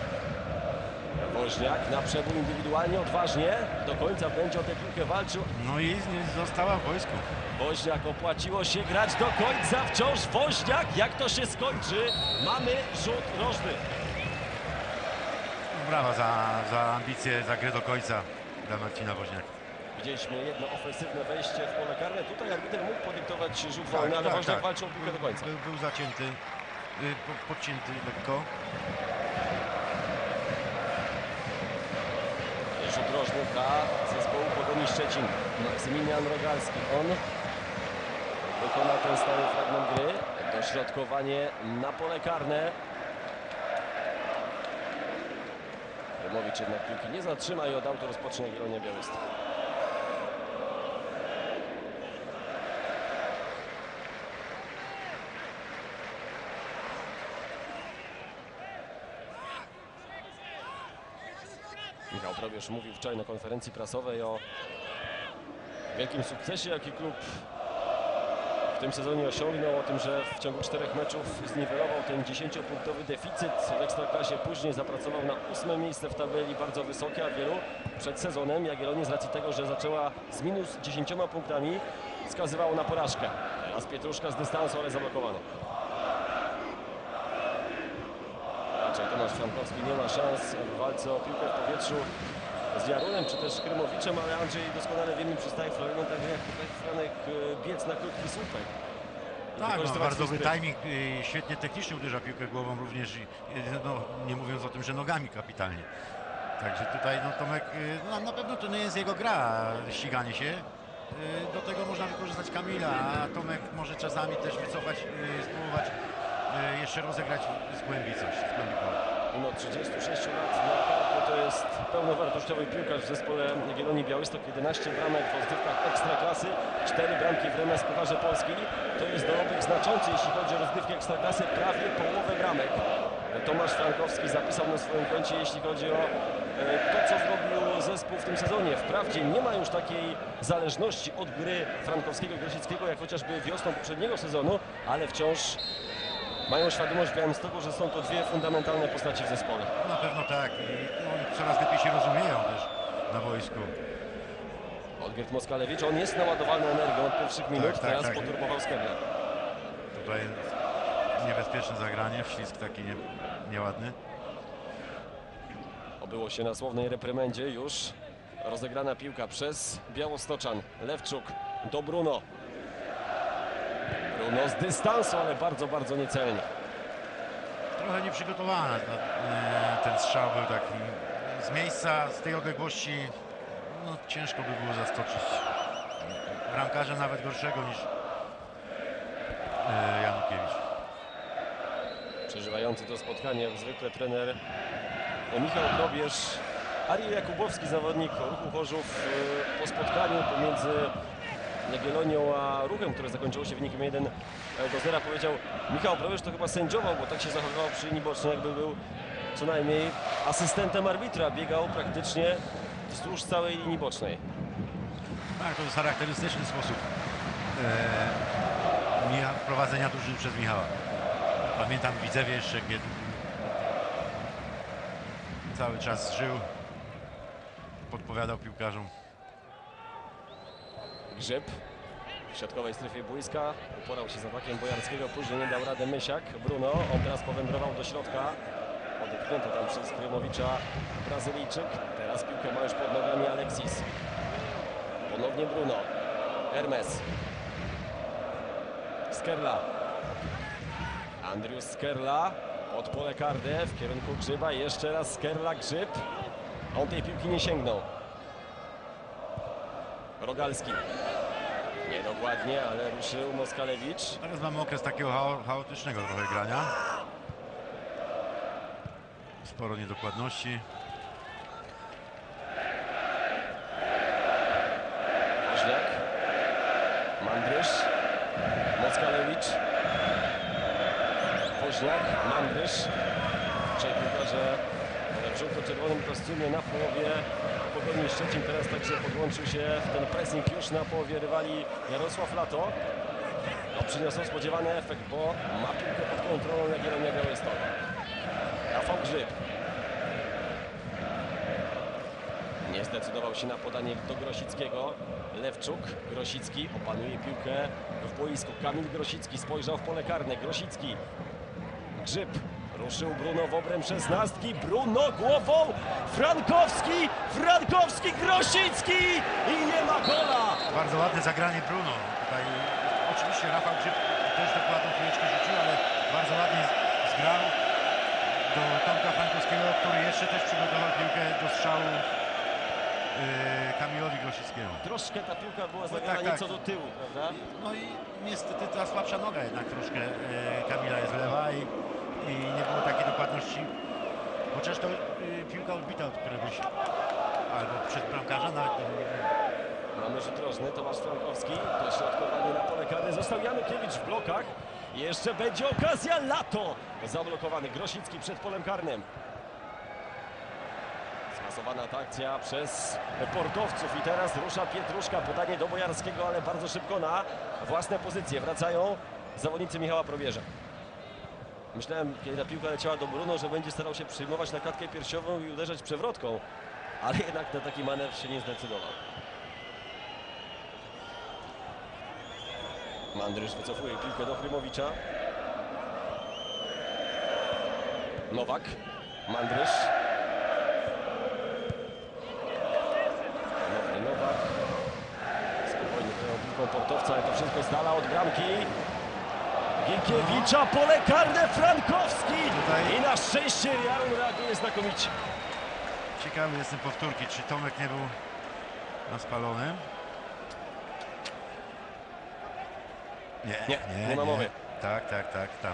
Woźniak na przebój indywidualnie, odważnie. Do końca będzie o tę piłkę walczył. No i została w wojsku. Woźniak, opłaciło się grać do końca. Wciąż Woźniak. Jak to się skończy? Mamy rzut rożny. Brawa za, za ambicje, za grę do końca dla Marcina Woźniaka. Widzieliśmy jedno ofensywne wejście w pole karne. Tutaj arbiter mógł podyktować rzut wolny, ale tak, Woźniak tak. walczył o piłkę do końca. Był, był zacięty, y, po- podcięty lekko. Rzut rożny dla zespołu Pogoni Szczecin. Maksymilian Rogalski. On wykonał ten stały fragment gry. Dośrodkowanie na pole karne. Rymowicz jednak piłki nie zatrzyma i od autu rozpocznie Jagiellonia Białystok. Michał Probierz mówił wczoraj na konferencji prasowej o wielkim sukcesie, jaki klub w tym sezonie osiągnął, o tym, że w ciągu czterech meczów zniwelował ten dziesięciopunktowy deficyt w Ekstraklasie, później zapracował na ósme miejsce w tabeli, bardzo wysokie, a wielu przed sezonem Jagiellonii z racji tego, że zaczęła z minus dziesięcioma punktami, wskazywało na porażkę. Teraz Pietruszka z dystansu, ale zablokowany. Raczej Tomasz Frankowski nie ma szans w walce o piłkę w powietrzu z Jarunem czy też Krymowiczem, ale Andrzej doskonale wiemy, przystaje Florian, także jak tutaj Franek e, biec na krótki słupek. I Tak, ma wykorzystywać bardzo swój dobry spryt. timing, y, świetnie technicznie uderza piłkę głową również, i, y, no, nie mówiąc o tym, że nogami kapitalnie. Także tutaj no, Tomek, y, no, na pewno to nie jest jego gra, ściganie się. Y, Do tego można wykorzystać Kamila, a Tomek może czasami też wycofać, y, spróbować y, jeszcze rozegrać z głębi coś, z głębi pola. Mimo trzydziestu sześciu lat na karku to jest pełnowartościowy piłkarz w zespole Jagiellonii Białystok. jedenaście bramek w rozgrywkach Ekstraklasy, cztery bramki w remez w Pucharze Polski. To jest dorobek znaczący, jeśli chodzi o rozgrywkę Ekstraklasy, prawie połowę bramek. Tomasz Frankowski zapisał na swoim koncie, jeśli chodzi o e, to, co zrobił zespół w tym sezonie. Wprawdzie nie ma już takiej zależności od gry Frankowskiego i Grosickiego, jak chociażby wiosną poprzedniego sezonu, ale wciąż mają świadomość w Białymstoku, że są to dwie fundamentalne postaci w zespole. Na pewno tak i no, coraz lepiej się rozumieją też na boisku. Olgierd Moskalewicz, on jest naładowany energią od pierwszych minut, tak, teraz tak. poturbował Skerla. Tutaj niebezpieczne zagranie, wślizg taki nie, nieładny. Obyło się na słownej reprymendzie już. Rozegrana piłka przez Białostoczan. Lewczuk do Bruno. Bruno z dystansu, ale bardzo, bardzo niecelnie. Trochę nieprzygotowana ta, ten strzał był taki. Z miejsca, z tej odległości no, ciężko by było zaskoczyć bramkarza nawet gorszego niż e, Janukiewicz. Przeżywający to spotkanie jak zwykle trener Michał Probierz. Ariel Jakubowski, zawodnik Ruchu Chorzów, po spotkaniu pomiędzy Jagiellonią a Ruchem, które zakończyło się wynikiem jeden do zera, powiedział: Michał Probierz to chyba sędziował, bo tak się zachowywał przy linii bocznej, jakby był co najmniej asystentem arbitra. Biegał praktycznie wzdłuż całej linii bocznej. Tak, to jest charakterystyczny sposób e, Micha- prowadzenia drużyny przez Michała. Pamiętam w Widzewie jeszcze, kiedy cały czas żył, podpowiadał piłkarzom. Grzyb w środkowej strefie boiska, uporał się z atakiem Bojarskiego, później nie dał rady Mysiak. Bruno, on teraz powędrował do środka, odepchnięty tam przez Krymowicza Brazylijczyk. Teraz piłkę ma już pod nogami Alexis. Ponownie Bruno. Hermes. Skerla. Andrius Skerla pod pole karne w kierunku Grzyba. Jeszcze raz Skerla, Grzyb. On tej piłki nie sięgnął. Rogalski. Niedokładnie, ale ruszył Moskalewicz. Teraz mamy okres takiego chao chaotycznego trochę grania. Sporo niedokładności. Mandrysz. Trzej piłkarze w żółto-czerwonym kostiumie na połowie Pogoni Szczecin. Teraz także podłączył się w ten pressing już na połowie rywali Jarosław Lato. No, przyniosł spodziewany efekt, bo ma piłkę pod kontrolą Jagiellonia Białystok. Rafał Grzyb. Nie zdecydował się na podanie do Grosickiego. Lewczuk, Grosicki opanuje piłkę w boisku. Kamil Grosicki spojrzał w pole karne. Grosicki. Grzyb. Ruszył Bruno w obręb szesnastki. Bruno głową. Frankowski. Frankowski. Grosicki. I nie ma gola. Bardzo ładne zagranie Bruno. Tutaj oczywiście Rafał Grzyb też dokładną piłeczkę rzucił, ale bardzo ładnie zgrał do Tomka Frankowskiego, który jeszcze też przygotował piłkę do strzału yy, Kamilowi Grosickiemu. Troszkę ta piłka była zagrana tak, tak. nieco do tyłu, prawda? No i niestety ta słabsza noga jednak troszkę yy, Kamila jest lewa i, i nie było takiej dokładności. Chociaż to yy, piłka odbita od któregoś albo przez bramkarza na Mamy rzut rożny, Tomasz Frankowski, dośrodkowanie na pole karne, został Janukiewicz w blokach. Jeszcze będzie okazja, Lato zablokowany, Grosicki przed polem karnym. Zmasowana ta akcja przez portowców i teraz rusza Pietruszka, podanie do Bojarskiego, ale bardzo szybko na własne pozycje. Wracają zawodnicy Michała Probierza. Myślałem, kiedy ta piłka leciała do Bruno, że będzie starał się przyjmować na klatkę piersiową i uderzać przewrotką, ale jednak na taki manewr się nie zdecydował. Mandrysz wycofuje piłkę do Chrymowicza. Nowak. Mandrysz. Nowny Nowak. Spokojnie tą piłką portowca, ale to wszystko z dala od bramki. Gikiewicza, pole karne, Frankowski. Tutaj- I na szczęście Jarun reaguje znakomicie. Ciekawy jestem powtórki, czy Tomek nie był na spalonym? Nie, Nie, nie ma mowy. Tak, tak, tak, tam.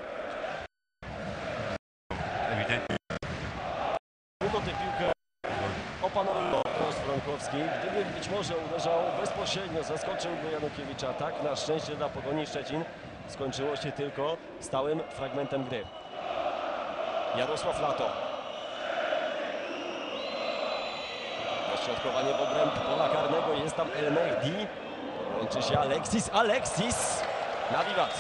Ewidentnie. Tylko tę piłkę opanował Prost Frankowski. Gdyby być może uderzał bezpośrednio, zaskoczyłby Janukiewicza. Tak, na szczęście dla Pogoni Szczecin skończyło się tylko stałym fragmentem gry. Jarosław Lato. Dośrodkowanie w obręb pola karnego. Jest tam El Mehdi. Łączy się Alexis. Alexis na wiwat.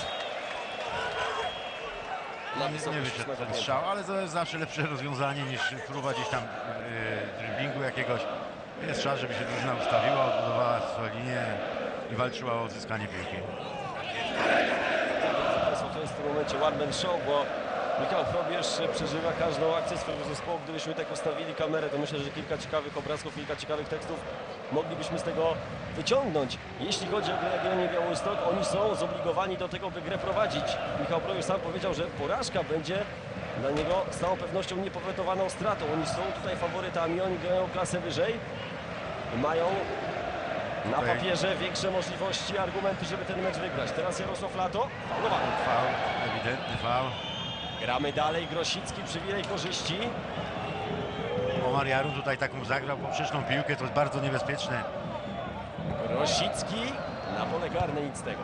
Na Nie wysokość wyszedł ósmego ten piętra. strzał, ale to jest zawsze lepsze rozwiązanie niż próba gdzieś tam yy, dribblingu jakiegoś. Jest czas, żeby się drużyna ustawiła, odbudowała swoją linię i walczyła o odzyskanie piłki. Drodzy Państwo, to jest w tym momencie one man show, bo Michał Probierz przeżywa każdą akcję swojego zespołu. Gdybyśmy tak ustawili kamerę, to myślę, że kilka ciekawych obrazków, kilka ciekawych tekstów moglibyśmy z tego wyciągnąć. Jeśli chodzi o grę Jagiellonii Białystok, oni są zobligowani do tego, by grę prowadzić. Michał Probierz sam powiedział, że porażka będzie dla niego z całą pewnością niepowetowaną stratą. Oni są tutaj faworytami, oni grają klasę wyżej i mają na Tutaj- papierze większe możliwości, argumenty, żeby ten mecz wygrać. Teraz Jarosław Lato, faulowany. Faul, ewidentny faul. Gramy dalej, Grosicki, przywilej korzyści. Omar Jarun tutaj taką zagrał poprzeczną piłkę, to jest bardzo niebezpieczne. Grosicki na pole karne, nic z tego.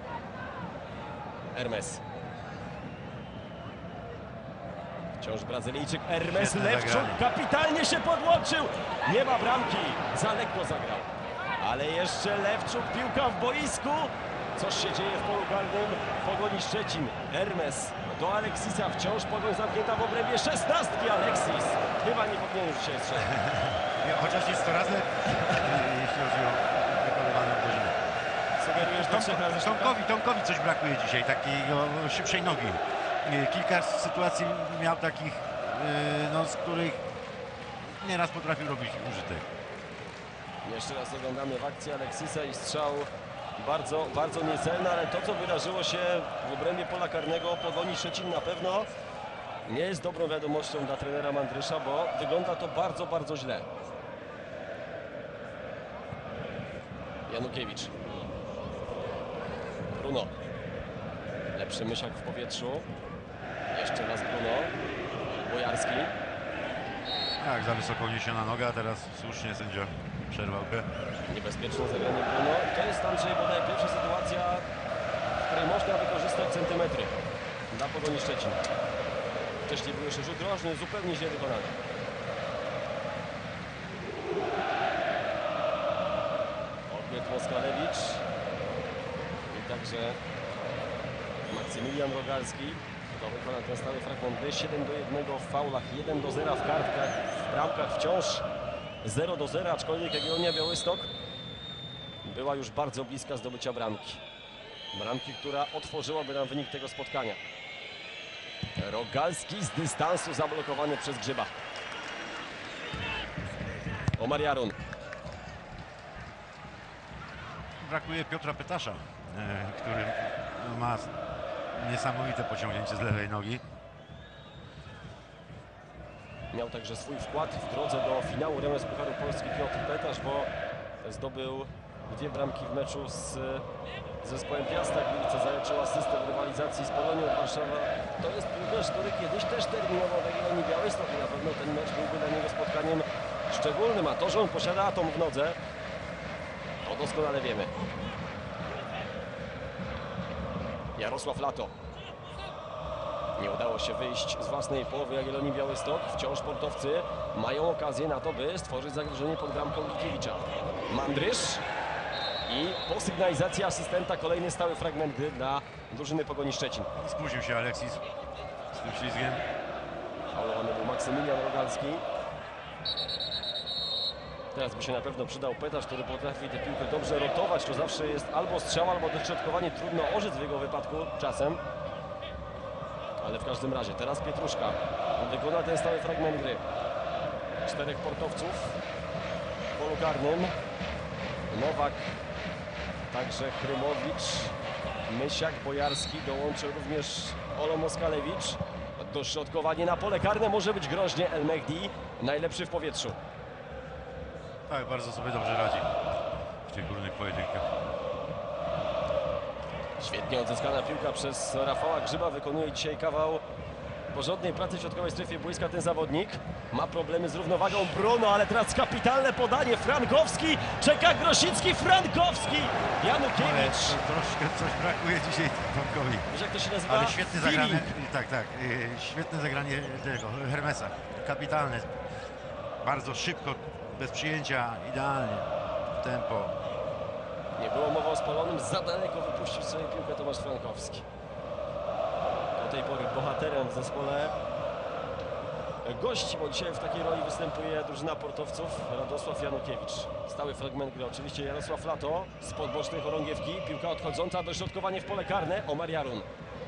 Hermes. Wciąż Brazylijczyk Hermes. Świetne Lewczuk zagranie. kapitalnie się podłączył. Nie ma bramki, za lekko zagrał. Ale jeszcze Lewczuk, piłka w boisku. Coś się dzieje w polu karnym Pogoni Szczecin. Hermes do Aleksisa, wciąż Pogoń zamknięta w obrębie szesnastki. Aleksis chyba nie powinien już się strzelić. Nie, chociaż jest to razy, jeśli chodzi o wykonywane uderzenie. Sugerujesz do trzech razy sztuka? Tomkowi, Tomkowi coś brakuje dzisiaj, takiego szybszej nogi. Y, Kilka sytuacji miał takich, y, no, z których nieraz potrafił robić użytek. Jeszcze raz oglądamy w akcji Aleksisa i strzał bardzo, bardzo niecelny, ale to, co wydarzyło się w obrębie pola karnego Pogoni Szczecin, na pewno nie jest dobrą wiadomością dla trenera Mandrysza, bo wygląda to bardzo, bardzo źle. Janukiewicz. Bruno. Lepszy Mysiak w powietrzu. Jeszcze raz Bruno. Bojarski. Tak, za wysoko uniesiona noga, a teraz słusznie sędzia przerwał grę. Niebezpieczne zagranie Bruno. To jest Andrzej bodaj pierwsza sytuacja, w której można wykorzystać centymetry dla Pogoni Szczecin. wcześniej był jeszcze rzut rożny, zupełnie źle wykonany. Olgierd Moskalewicz i także Maksymilian Rogalski. To wykona ten stały fragment gry. siedem do jednego w faulach, jeden do zera w kartkach, w bramkach wciąż zero do zera, aczkolwiek Jagiellonia Białystok była już bardzo bliska zdobycia bramki. Bramki, która otworzyłaby nam wynik tego spotkania. Rogalski z dystansu zablokowany przez Grzyba. Omar Jarun. Brakuje Piotra Petasza, e, który ma niesamowite pociągnięcie z lewej nogi. Miał także swój wkład w drodze do finału remis Pucharu Polski Piotr Petasz, bo zdobył dwie bramki w meczu z zespołem Piasta Gliwice, zaliczył asystę w rywalizacji z Polonią Warszawa. To jest piłkarz, który kiedyś też terminował w Jagiellonii Białystok i na pewno ten mecz byłby dla niego spotkaniem szczególnym, a to, że on posiada atom w nodze, to doskonale wiemy. Jarosław Lato. Nie udało się wyjść z własnej połowy Jagiellonii Białystok. Wciąż sportowcy mają okazję na to, by stworzyć zagrożenie pod bramką Gikiewicza. Mandrysz i po sygnalizacji asystenta kolejny stały fragment gry dla drużyny Pogoni Szczecin. Spóźnił się Aleksis z tym ślizgiem. Faulowany był Maksymilian Rogalski. Teraz by się na pewno przydał Petasz, który potrafi tę piłkę dobrze rotować. To zawsze jest albo strzał, albo dośrodkowanie. Trudno orzec w jego wypadku czasem. Ale w każdym razie teraz Pietruszka wykona ten stały fragment gry. Czterech portowców w polu karnym. Nowak, także Chrymowicz, Mysiak, Bojarski, dołączył również Olo Moskalewicz. Dośrodkowanie na pole karne może być groźnie. El Mehdi, najlepszy w powietrzu. Tak, bardzo sobie dobrze radzi w tych górnych pojedynkach. Świetnie odzyskana piłka przez Rafała Grzyba. Wykonuje dzisiaj kawał porządnej pracy w środkowej strefie boiska ten zawodnik. Ma problemy z równowagą Bruno, ale teraz kapitalne podanie. Frankowski, czeka Grosicki, Frankowski! Ale Janukiewicz. to, troszkę coś brakuje dzisiaj Tomkowi. Wiesz, jak to się nazywa? Ale świetne Feeling. zagranie, tak, tak, yy, świetne zagranie tego Hermesa. Kapitalne. Bardzo szybko, bez przyjęcia, idealnie. Tempo. Nie było mowy o spalonym, za daleko wypuścił sobie piłkę Tomasz Frankowski. Do tej pory bohaterem w zespole gości, bo dzisiaj w takiej roli występuje drużyna portowców, Radosław Janukiewicz. Stały fragment gry, oczywiście Jarosław Lato, spod bocznej chorągiewki, piłka odchodząca, dośrodkowanie w pole karne, Omar Jarun.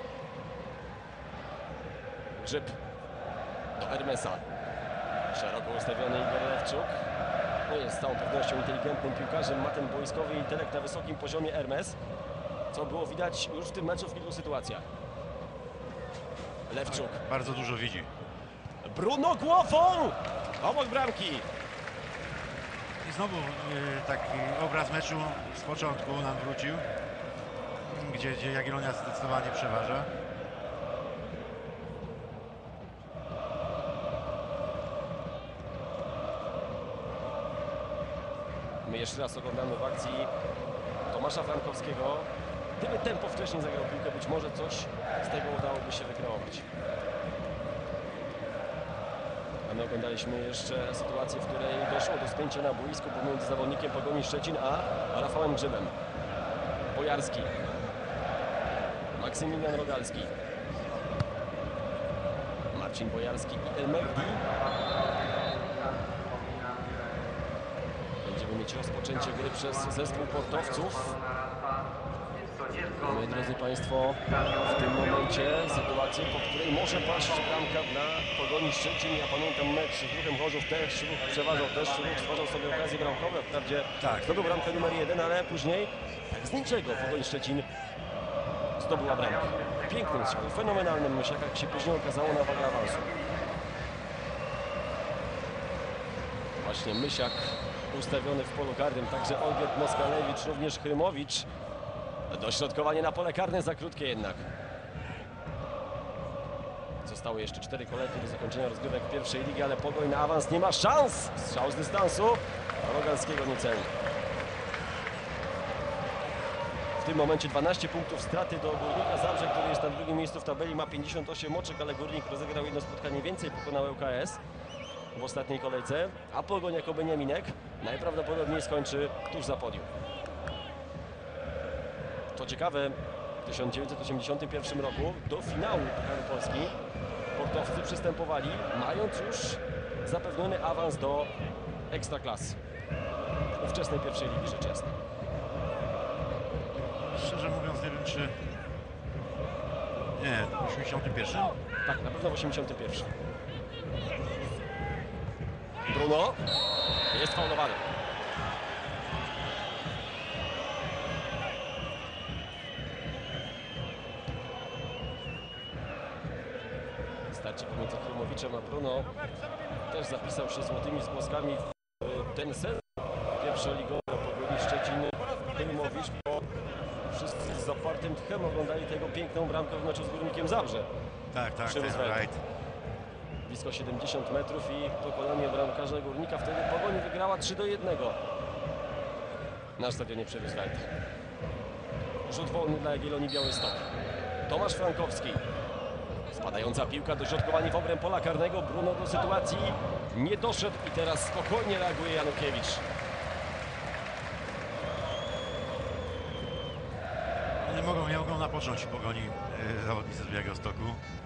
Grzyb do Hermesa. Szeroko ustawiony Igor Lewczuk. No jest z całą pewnością inteligentnym piłkarzem, ma ten boiskowy intelekt na wysokim poziomie Hermes, co było widać już w tym meczu w kilku sytuacjach. Lewczuk. Bardzo dużo widzi. Bruno głową! Obok bramki. I znowu yy, taki obraz meczu z początku nam wrócił, gdzie, gdzie Jagiellonia zdecydowanie przeważa. My jeszcze raz oglądamy w akcji Tomasza Frankowskiego. Gdyby tempo wcześniej zagrał piłkę, być może coś z tego udałoby się wykreować. A my oglądaliśmy jeszcze sytuację, w której doszło do spięcia na boisku pomiędzy zawodnikiem Pogoni Szczecin a Rafałem Grzybem. Bojarski. Maksymilian Rogalski. Marcin Bojarski i El Mehdi. Będziemy mieć rozpoczęcie gry przez zespół portowców. Mamy, drodzy Państwo, w tym momencie sytuację, po której może paść bramka dla Pogoni Szczecin. Ja pamiętam mecz z Ruchem Chorzów, też Ruch przeważał, też Ruch stwarzał sobie okazje bramkowe. Wprawdzie Tak. zdobył bramkę numer jeden, ale później tak z niczego Pogoń Szczecin zdobyła bramkę. Pięknym strzałem, fenomenalnym, myślę, jak się później okazało, na wagę awansu. Właśnie Mysiak ustawiony w polu karnym, także Olgierd Moskalewicz, również Chrymowicz. Dośrodkowanie na pole karne, za krótkie jednak. Zostały jeszcze cztery kolejki do zakończenia rozgrywek pierwszej ligi, ale Pogoń na awans nie ma szans. Strzał z dystansu, Rogalskiego niecelny. W tym momencie dwanaście punktów straty do Górnika Zabrze, który jest na drugim miejscu w tabeli, ma pięćdziesiąt osiem oczek, ale Górnik rozegrał jedno spotkanie więcej, pokonał L K S w ostatniej kolejce, a Pogoń jako Beniaminek najprawdopodobniej skończy tuż za podium. Co ciekawe, w tysiąc dziewięćset osiemdziesiątym pierwszym roku do finału Pucharu Polski sportowcy przystępowali, mając już zapewniony awans do Ekstraklasy, ówczesnej pierwszej ligi rzecz jasna. Szczerze mówiąc nie wiem czy... Nie, w osiemdziesiątym pierwszym? Tak, na pewno w osiemdziesiątym pierwszym. Bruno jest faulowany. Starcie pomiędzy Chrumowiczem a Bruno też zapisał się złotymi zgłoskami w ten sezon pierwszoligowy Pogoni Szczecin. Chrumowicz, bo wszyscy z zapartym tchem oglądali tego piękną bramkę w meczu z Górnikiem Zabrze. Tak, tak, Przy tak, Roosevelcie. right. Blisko siedemdziesiąt metrów i pokonanie bramkarza Górnika. Wtedy Pogoń wygrała trzy do jednego na stadionie przy Roosevelcie. Rzut wolny dla Jagiellonii Białystok. Tomasz Frankowski. Spadająca piłka, dośrodkowanie w obręb pola karnego. Bruno do sytuacji nie doszedł i teraz spokojnie reaguje Janukiewicz. Nie mogą, nie mogą napocząć Pogoni e, zawodnicy z Białegostoku.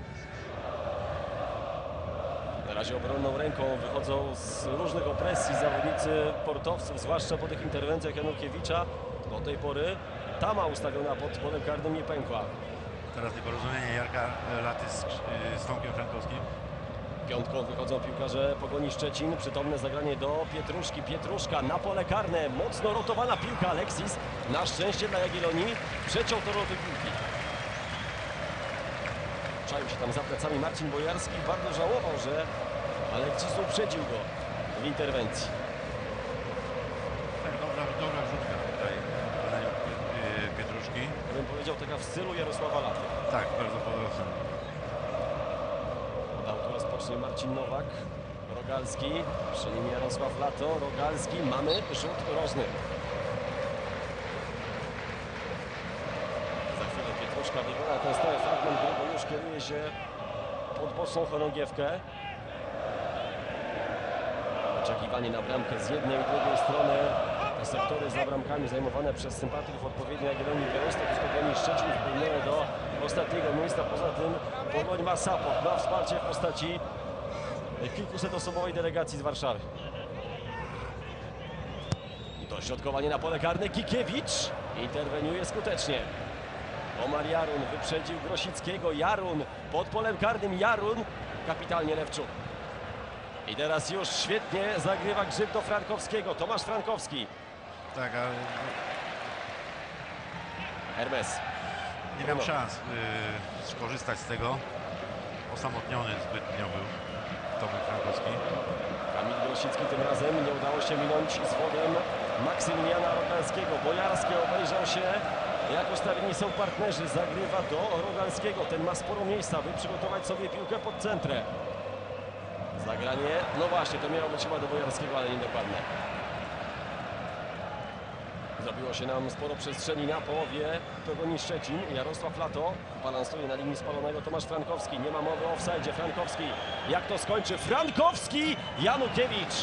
Na razie obronną ręką wychodzą z różnych opresji zawodnicy portowców, zwłaszcza po tych interwencjach Janukiewicza. Do tej pory tama ustawiona pod polem karnym nie pękła. Teraz nieporozumienie Jarka Laty z, e, z Tomkiem Frankowskim. Piątką wychodzą piłkarze Pogoni Szczecin. Przytomne zagranie do Pietruszki. Pietruszka na pole karne. Mocno rotowana piłka. Aleksis na szczęście dla Jagiellonii przeciął tor lotu piłki. Czaił się tam za plecami Marcin Bojarski. Bardzo żałował, że Aleksis uprzedził go w interwencji. Tak, dobra, dobra wrzutka tutaj wykonania e, Pietruszki. Ja bym powiedział taka w stylu Jarosława Laty. Tak, bardzo podobny. Podał tu rozpocznie Marcin Nowak. Rogalski, przy nim Jarosław Lato. Rogalski, mamy rzut rożny. Za chwilę Pietruszka wykona ten stały fragment, bo już kieruje się pod boczną chorągiewkę. Oczekiwanie na bramkę z jednej i drugiej strony. Te sektory za bramkami zajmowane przez sympatyków odpowiednio Jagiellonii Białystok i Pogoni Szczecin wypełnione do ostatniego miejsca. Poza tym Pogoń ma support, ma wsparcie w postaci kilkusetosobowej delegacji z Warszawy. Dośrodkowanie na pole karne. Kikiewicz interweniuje skutecznie. Omar Jarun wyprzedził Grosickiego. Jarun pod polem karnym. Jarun kapitalnie Lewczuk. I teraz już świetnie zagrywa grzyb do Frankowskiego. Tomasz Frankowski. Tak, ale Hermes. nie miał Bruno. szans y, skorzystać z tego. Osamotniony zbytnio był Tomek Frankowski. Kamil Grosicki tym razem nie udało się minąć z wodem Maksymiliana Rogalskiego. Bojarski obejrzał się, jak ustawieni są partnerzy. Zagrywa do Rogalskiego. Ten ma sporo miejsca, by przygotować sobie piłkę pod centrę. Zagranie, no właśnie, to miało być chyba do Bojarskiego, ale niedokładne. Zrobiło się nam sporo przestrzeni na połowie Pogoni Szczecin. Jarosław Lato balansuje na linii spalonego. Tomasz Frankowski, nie ma mowy o offside. Frankowski, jak to skończy? Frankowski! Janukiewicz!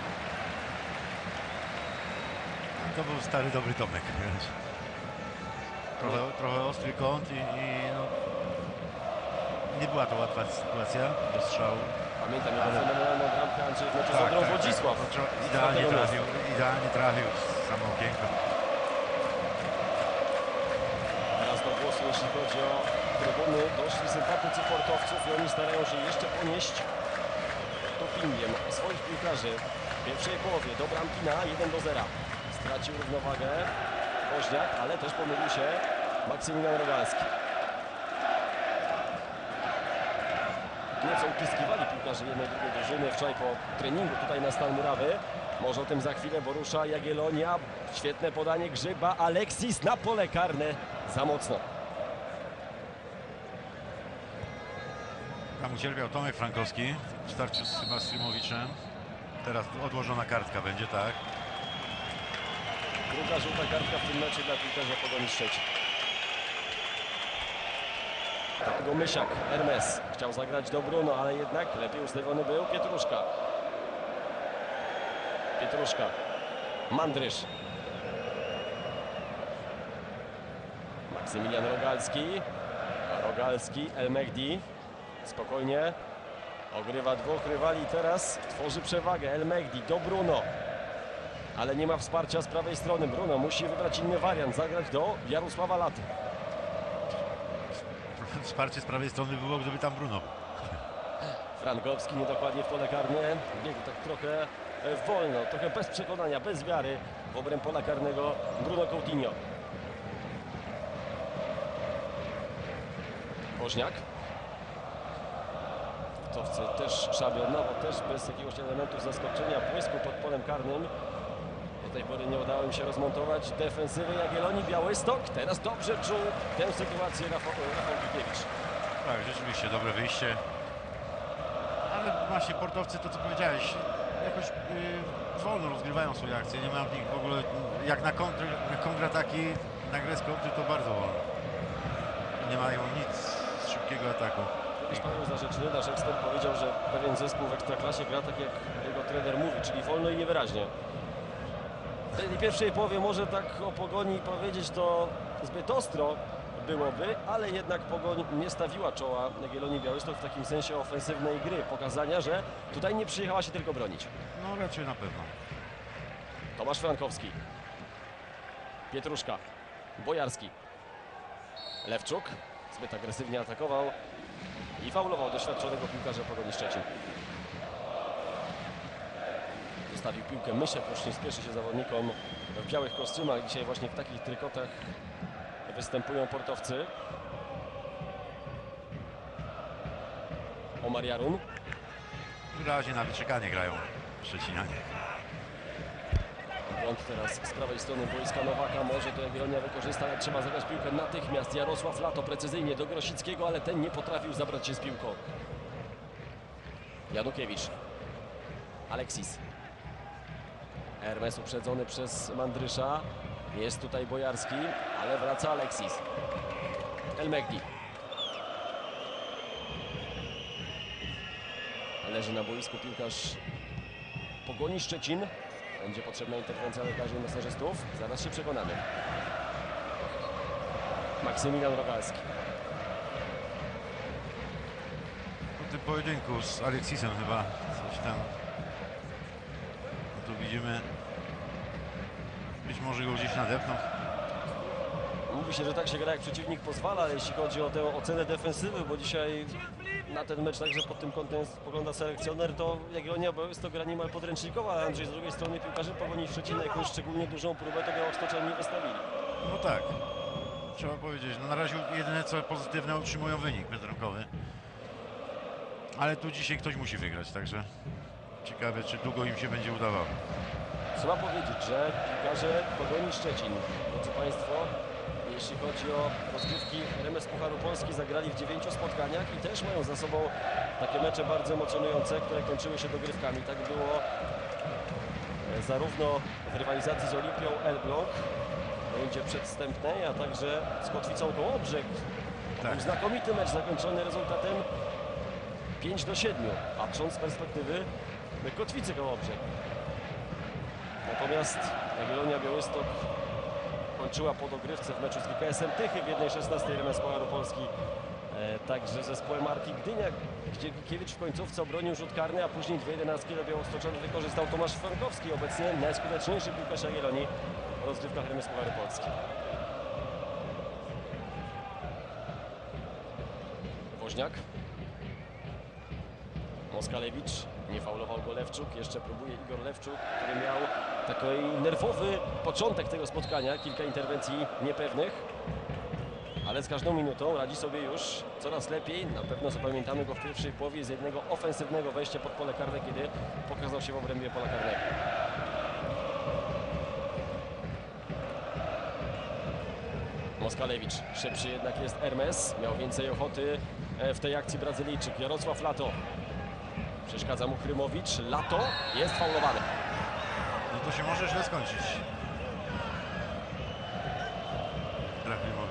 To był stary, dobry Tomek. Trochę, trochę ostry kąt i, i no, nie była to łatwa sytuacja do strzału. Pamiętam jego Ale- fenomenalną bramkę Andrzej w meczu z Odrą Wodzisław. To tro- Z idealnie czwartego trafił, miejsca. idealnie trafił z samą okienko. Teraz do głosu, jeśli chodzi o trybuny, doszli sympatycy portowców i oni starają się jeszcze ponieść dopingiem swoich piłkarzy w pierwszej połowie do bramki na jeden do zera. Stracił równowagę Woźniak, ale też pomylił się Maksymilian Rogalski. Nieco utyskiwali piłkarze jednej i drugiej drużyny wczoraj po treningu tutaj na Stal Murawy. Może o tym za chwilę, bo rusza Jagiellonia. Świetne podanie Grzyba. Aleksis na pole karne. Za mocno. Tam ucierpiał Tomek Frankowski w starciu z chyba Srimowiczem. Teraz odłożona kartka będzie, tak. Druga żółta kartka w tym meczu dla piłkarza Pogoni Szczecin. Tego Mysiak, Hermes chciał zagrać do Bruno, ale jednak lepiej ustawiony był Pietruszka. Pietruszka, Mandrysz. Maksymilian Rogalski, Rogalski, El Mehdi. Spokojnie. Ogrywa dwóch rywali, teraz tworzy przewagę. El Mehdi do Bruno. Ale nie ma wsparcia z prawej strony. Bruno musi wybrać inny wariant, zagrać do Jarosława Laty. Wsparcie z prawej strony było, gdyby tam Bruno. Frankowski niedokładnie w pole karne. Biegł tak trochę e, wolno, trochę bez przekonania, bez wiary w obręb pola karnego Bruno Coutinho. Woźniak. Wtowcy też szablona, bo też bez jakiegoś elementu zaskoczenia, błysku pod polem karnym. Do tej pory nie udało im się rozmontować defensywy Jagiellonii. Białystok teraz dobrze czuł tę sytuację Rafał, Rafał Gikiewicz. Tak, rzeczywiście dobre wyjście. Ale właśnie portowcy, to co powiedziałeś, jakoś yy, wolno rozgrywają swoje akcje. Nie ma w nich w ogóle, jak na, kontr, na kontrataki, na grę z kontry, to bardzo wolno. Nie mają nic z szybkiego ataku. Kiedyś Paweł Zarzeczny, nasz ekspert, powiedział, że pewien zespół w Ekstraklasie gra tak, jak jego trener mówi, czyli wolno i niewyraźnie. W tej pierwszej połowie może tak o Pogoni powiedzieć to zbyt ostro byłoby, ale jednak Pogoń nie stawiła czoła Jagiellonii Białystok w takim sensie ofensywnej gry, pokazania, że tutaj nie przyjechała się tylko bronić. No raczej na pewno. Tomasz Frankowski, Pietruszka, Bojarski, Lewczuk zbyt agresywnie atakował i faulował doświadczonego piłkarza Pogoni Szczecin. Zostawił piłkę Mysiak, już nie spieszy się zawodnikom w białych kostiumach. Dzisiaj właśnie w takich trykotach występują portowcy. Omar Jarun. W razie na wyczekanie grają Szczecinanie. Błąd teraz z prawej strony boiska Nowaka. Może to Jagiellonia wykorzysta, ale trzeba zagrać piłkę natychmiast. Jarosław Lato precyzyjnie do Grosickiego, ale ten nie potrafił zabrać się z piłką. Janukiewicz. Aleksis. Hermes uprzedzony przez Mandrysza. Jest tutaj Bojarski, ale wraca Aleksis. El Mehdi. Leży na boisku piłkarz Pogoni Szczecin. Będzie potrzebna interwencja lekarzy i masażystów. Zaraz się przekonamy. Maksymilian Rogalski. Po tym pojedynku z Aleksisem chyba coś tam. No tu widzimy. Być może go gdzieś nadepnął. Mówi się, że tak się gra, jak przeciwnik pozwala, ale jeśli chodzi o tę ocenę defensywy, bo dzisiaj na ten mecz także pod tym kątem spogląda selekcjoner, to Jagiellonia jest to gra niemal podręcznikowa, ale Andrzej z drugiej strony piłkarze Pogoni Szczecin na jakąś szczególnie dużą próbę to białostoczeni nie wystawili. No tak. Trzeba powiedzieć. No na razie jedyne co pozytywne utrzymują wynik bezrękowy. Ale tu dzisiaj ktoś musi wygrać, także ciekawe, czy długo im się będzie udawało. Trzeba powiedzieć, że piłkarze Pogoni Szczecin, drodzy Państwo, jeśli chodzi o rozgrywki R M S Pucharu Polski, zagrali w dziewięciu spotkaniach i też mają za sobą takie mecze bardzo emocjonujące, które kończyły się dogrywkami. Tak było zarówno w rywalizacji z Olimpią Elbląg w rundzie przedwstępnej, a także z Kotwicą Kołobrzeg. To Tak. był znakomity mecz zakończony rezultatem pięć do siedmiu, patrząc z perspektywy Kotwicy Kołobrzeg. Natomiast Jagiellonia Białystok kończyła po dogrywce w meczu z G K S-em Tychy w jednej szesnastej R M S Pucharu Polski. E, także zespołem Arki Gdynia, gdzie Gikiewicz w końcówce obronił rzut karny, a później dwie jedenastki do Białostoczan wykorzystał Tomasz Frankowski, obecnie najskuteczniejszy piłkarz Jagiellonii w rozgrywkach R M S Pucharu Polski. Woźniak. Moskalewicz. Nie faulował go Lewczuk, jeszcze próbuje Igor Lewczuk, który miał taki nerwowy początek tego spotkania, kilka interwencji niepewnych, ale z każdą minutą radzi sobie już coraz lepiej. Na pewno zapamiętamy go w pierwszej połowie z jednego ofensywnego wejścia pod pole karne, kiedy pokazał się w obrębie pola karnego. Moskalewicz, szybszy jednak jest Hermes, miał więcej ochoty w tej akcji Brazylijczyk. Jarosław Lato. Przeszkadza mu Chrymowicz. Lato jest faulowany. No to się może źle skończyć.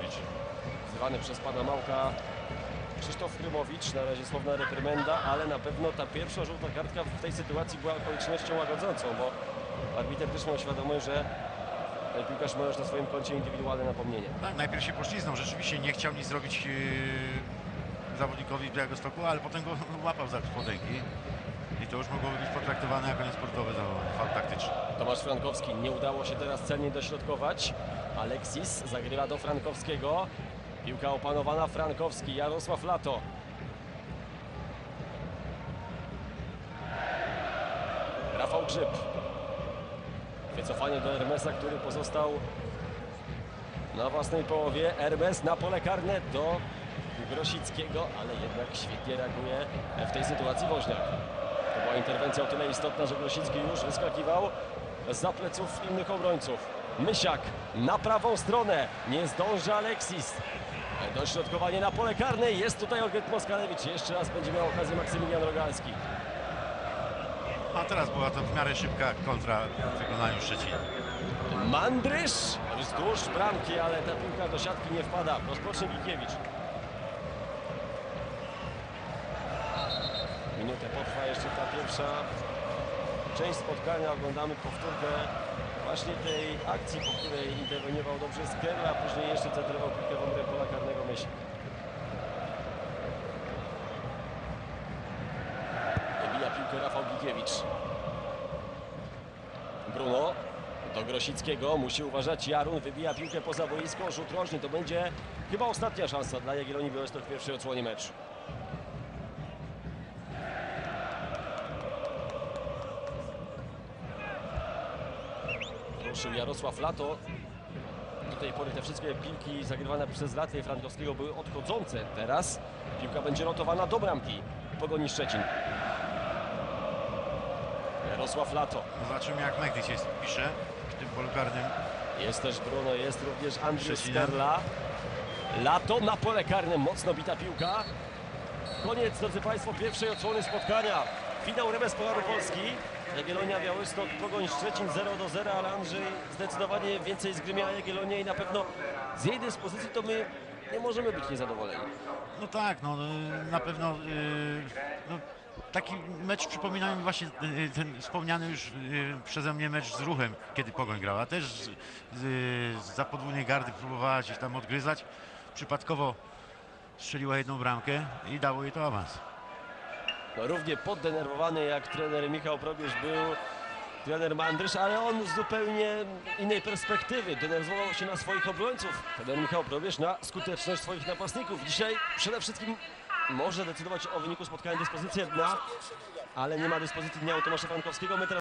Krymowicz. Wzywany przez pana Małka Krzysztof Krymowicz, na razie słowna reprymenda, ale na pewno ta pierwsza żółta kartka w tej sytuacji była okolicznością łagodzącą, bo arbiter też miał świadomość, że piłkarz ma już na swoim koncie indywidualne napomnienie. Tak, najpierw się pośliznął, rzeczywiście nie chciał nic zrobić yy, zawodnikowi z Białegostoku, ale potem go łapał za spodenki i to już mogłoby być potraktowane jako niesportowe zachowanie, faul taktyczny. Tomasz Frankowski, nie udało się teraz celnie dośrodkować. Aleksis zagrywa do Frankowskiego. Piłka opanowana, Frankowski, Jarosław Lato. Rafał Grzyb. Wycofanie do Hermesa, który pozostał na własnej połowie. Hermes na pole karne do Grosickiego, ale jednak świetnie reaguje w tej sytuacji Woźniak. To była interwencja o tyle istotna, że Grosicki już wyskakiwał za pleców innych obrońców. Mysiak na prawą stronę, nie zdąży Aleksis. Dośrodkowanie na pole karne, jest tutaj Olgierd Moskalewicz. Jeszcze raz będzie miał okazję Maksymilian Rogalski. A teraz była to w miarę szybka kontra w wykonaniu Szczecina. Mandrysz wzdłuż bramki, ale ta piłka do siatki nie wpada. Rozpocznie Gikiewicz. Minutę potrwa jeszcze ta pierwsza część spotkania. Oglądamy powtórkę właśnie tej akcji, po której interweniował dobrze Skerla, a później jeszcze centrował piłkę w obręb pola karnego myśli. Wybija piłkę Rafał Gikiewicz. Bruno do Grosickiego, musi uważać Jarun, wybija piłkę poza boisko, rzut rożny, to będzie chyba ostatnia szansa dla Jagiellonii Białystok w pierwszej odsłonie meczu. Ruszył Jarosław Lato. Do tej pory te wszystkie piłki zagrywane przez Latę i Frankowskiego były odchodzące. Teraz piłka będzie rotowana do bramki Pogoni Szczecin. Jarosław Lato. Zobaczymy, jak Mekdys się pisze w tym polu karnym. Jest też Bruno, jest również Andrzej Szczecina. Skerla. Lato na pole karne, mocno bita piłka. Koniec, drodzy Państwo, pierwszej odsłony spotkania. Finał remis Pucharu Polski. Jagiellonia Białystok, Pogoń Szczecin zero do zera, ale Andrzej zdecydowanie więcej zgrymiała Jagiellonię i na pewno z jej dyspozycji to my nie możemy być niezadowoleni. No tak, no y, na pewno y, no, taki mecz przypomina mi właśnie y, ten wspomniany już y, przeze mnie mecz z Ruchem, kiedy Pogoń grała. Też z, z, za podwójnej gardy próbowała gdzieś tam odgryzać. Przypadkowo strzeliła jedną bramkę i dało jej to awans. No, równie poddenerwowany jak trener Michał Probierz był trener Mandrysz, ale on z zupełnie innej perspektywy. Denerwował się na swoich obrońców. Trener Michał Probierz na skuteczność swoich napastników. Dzisiaj przede wszystkim może decydować o wyniku spotkania dyspozycja dna, ale nie ma dyspozycji dnia u Tomasza Frankowskiego. My teraz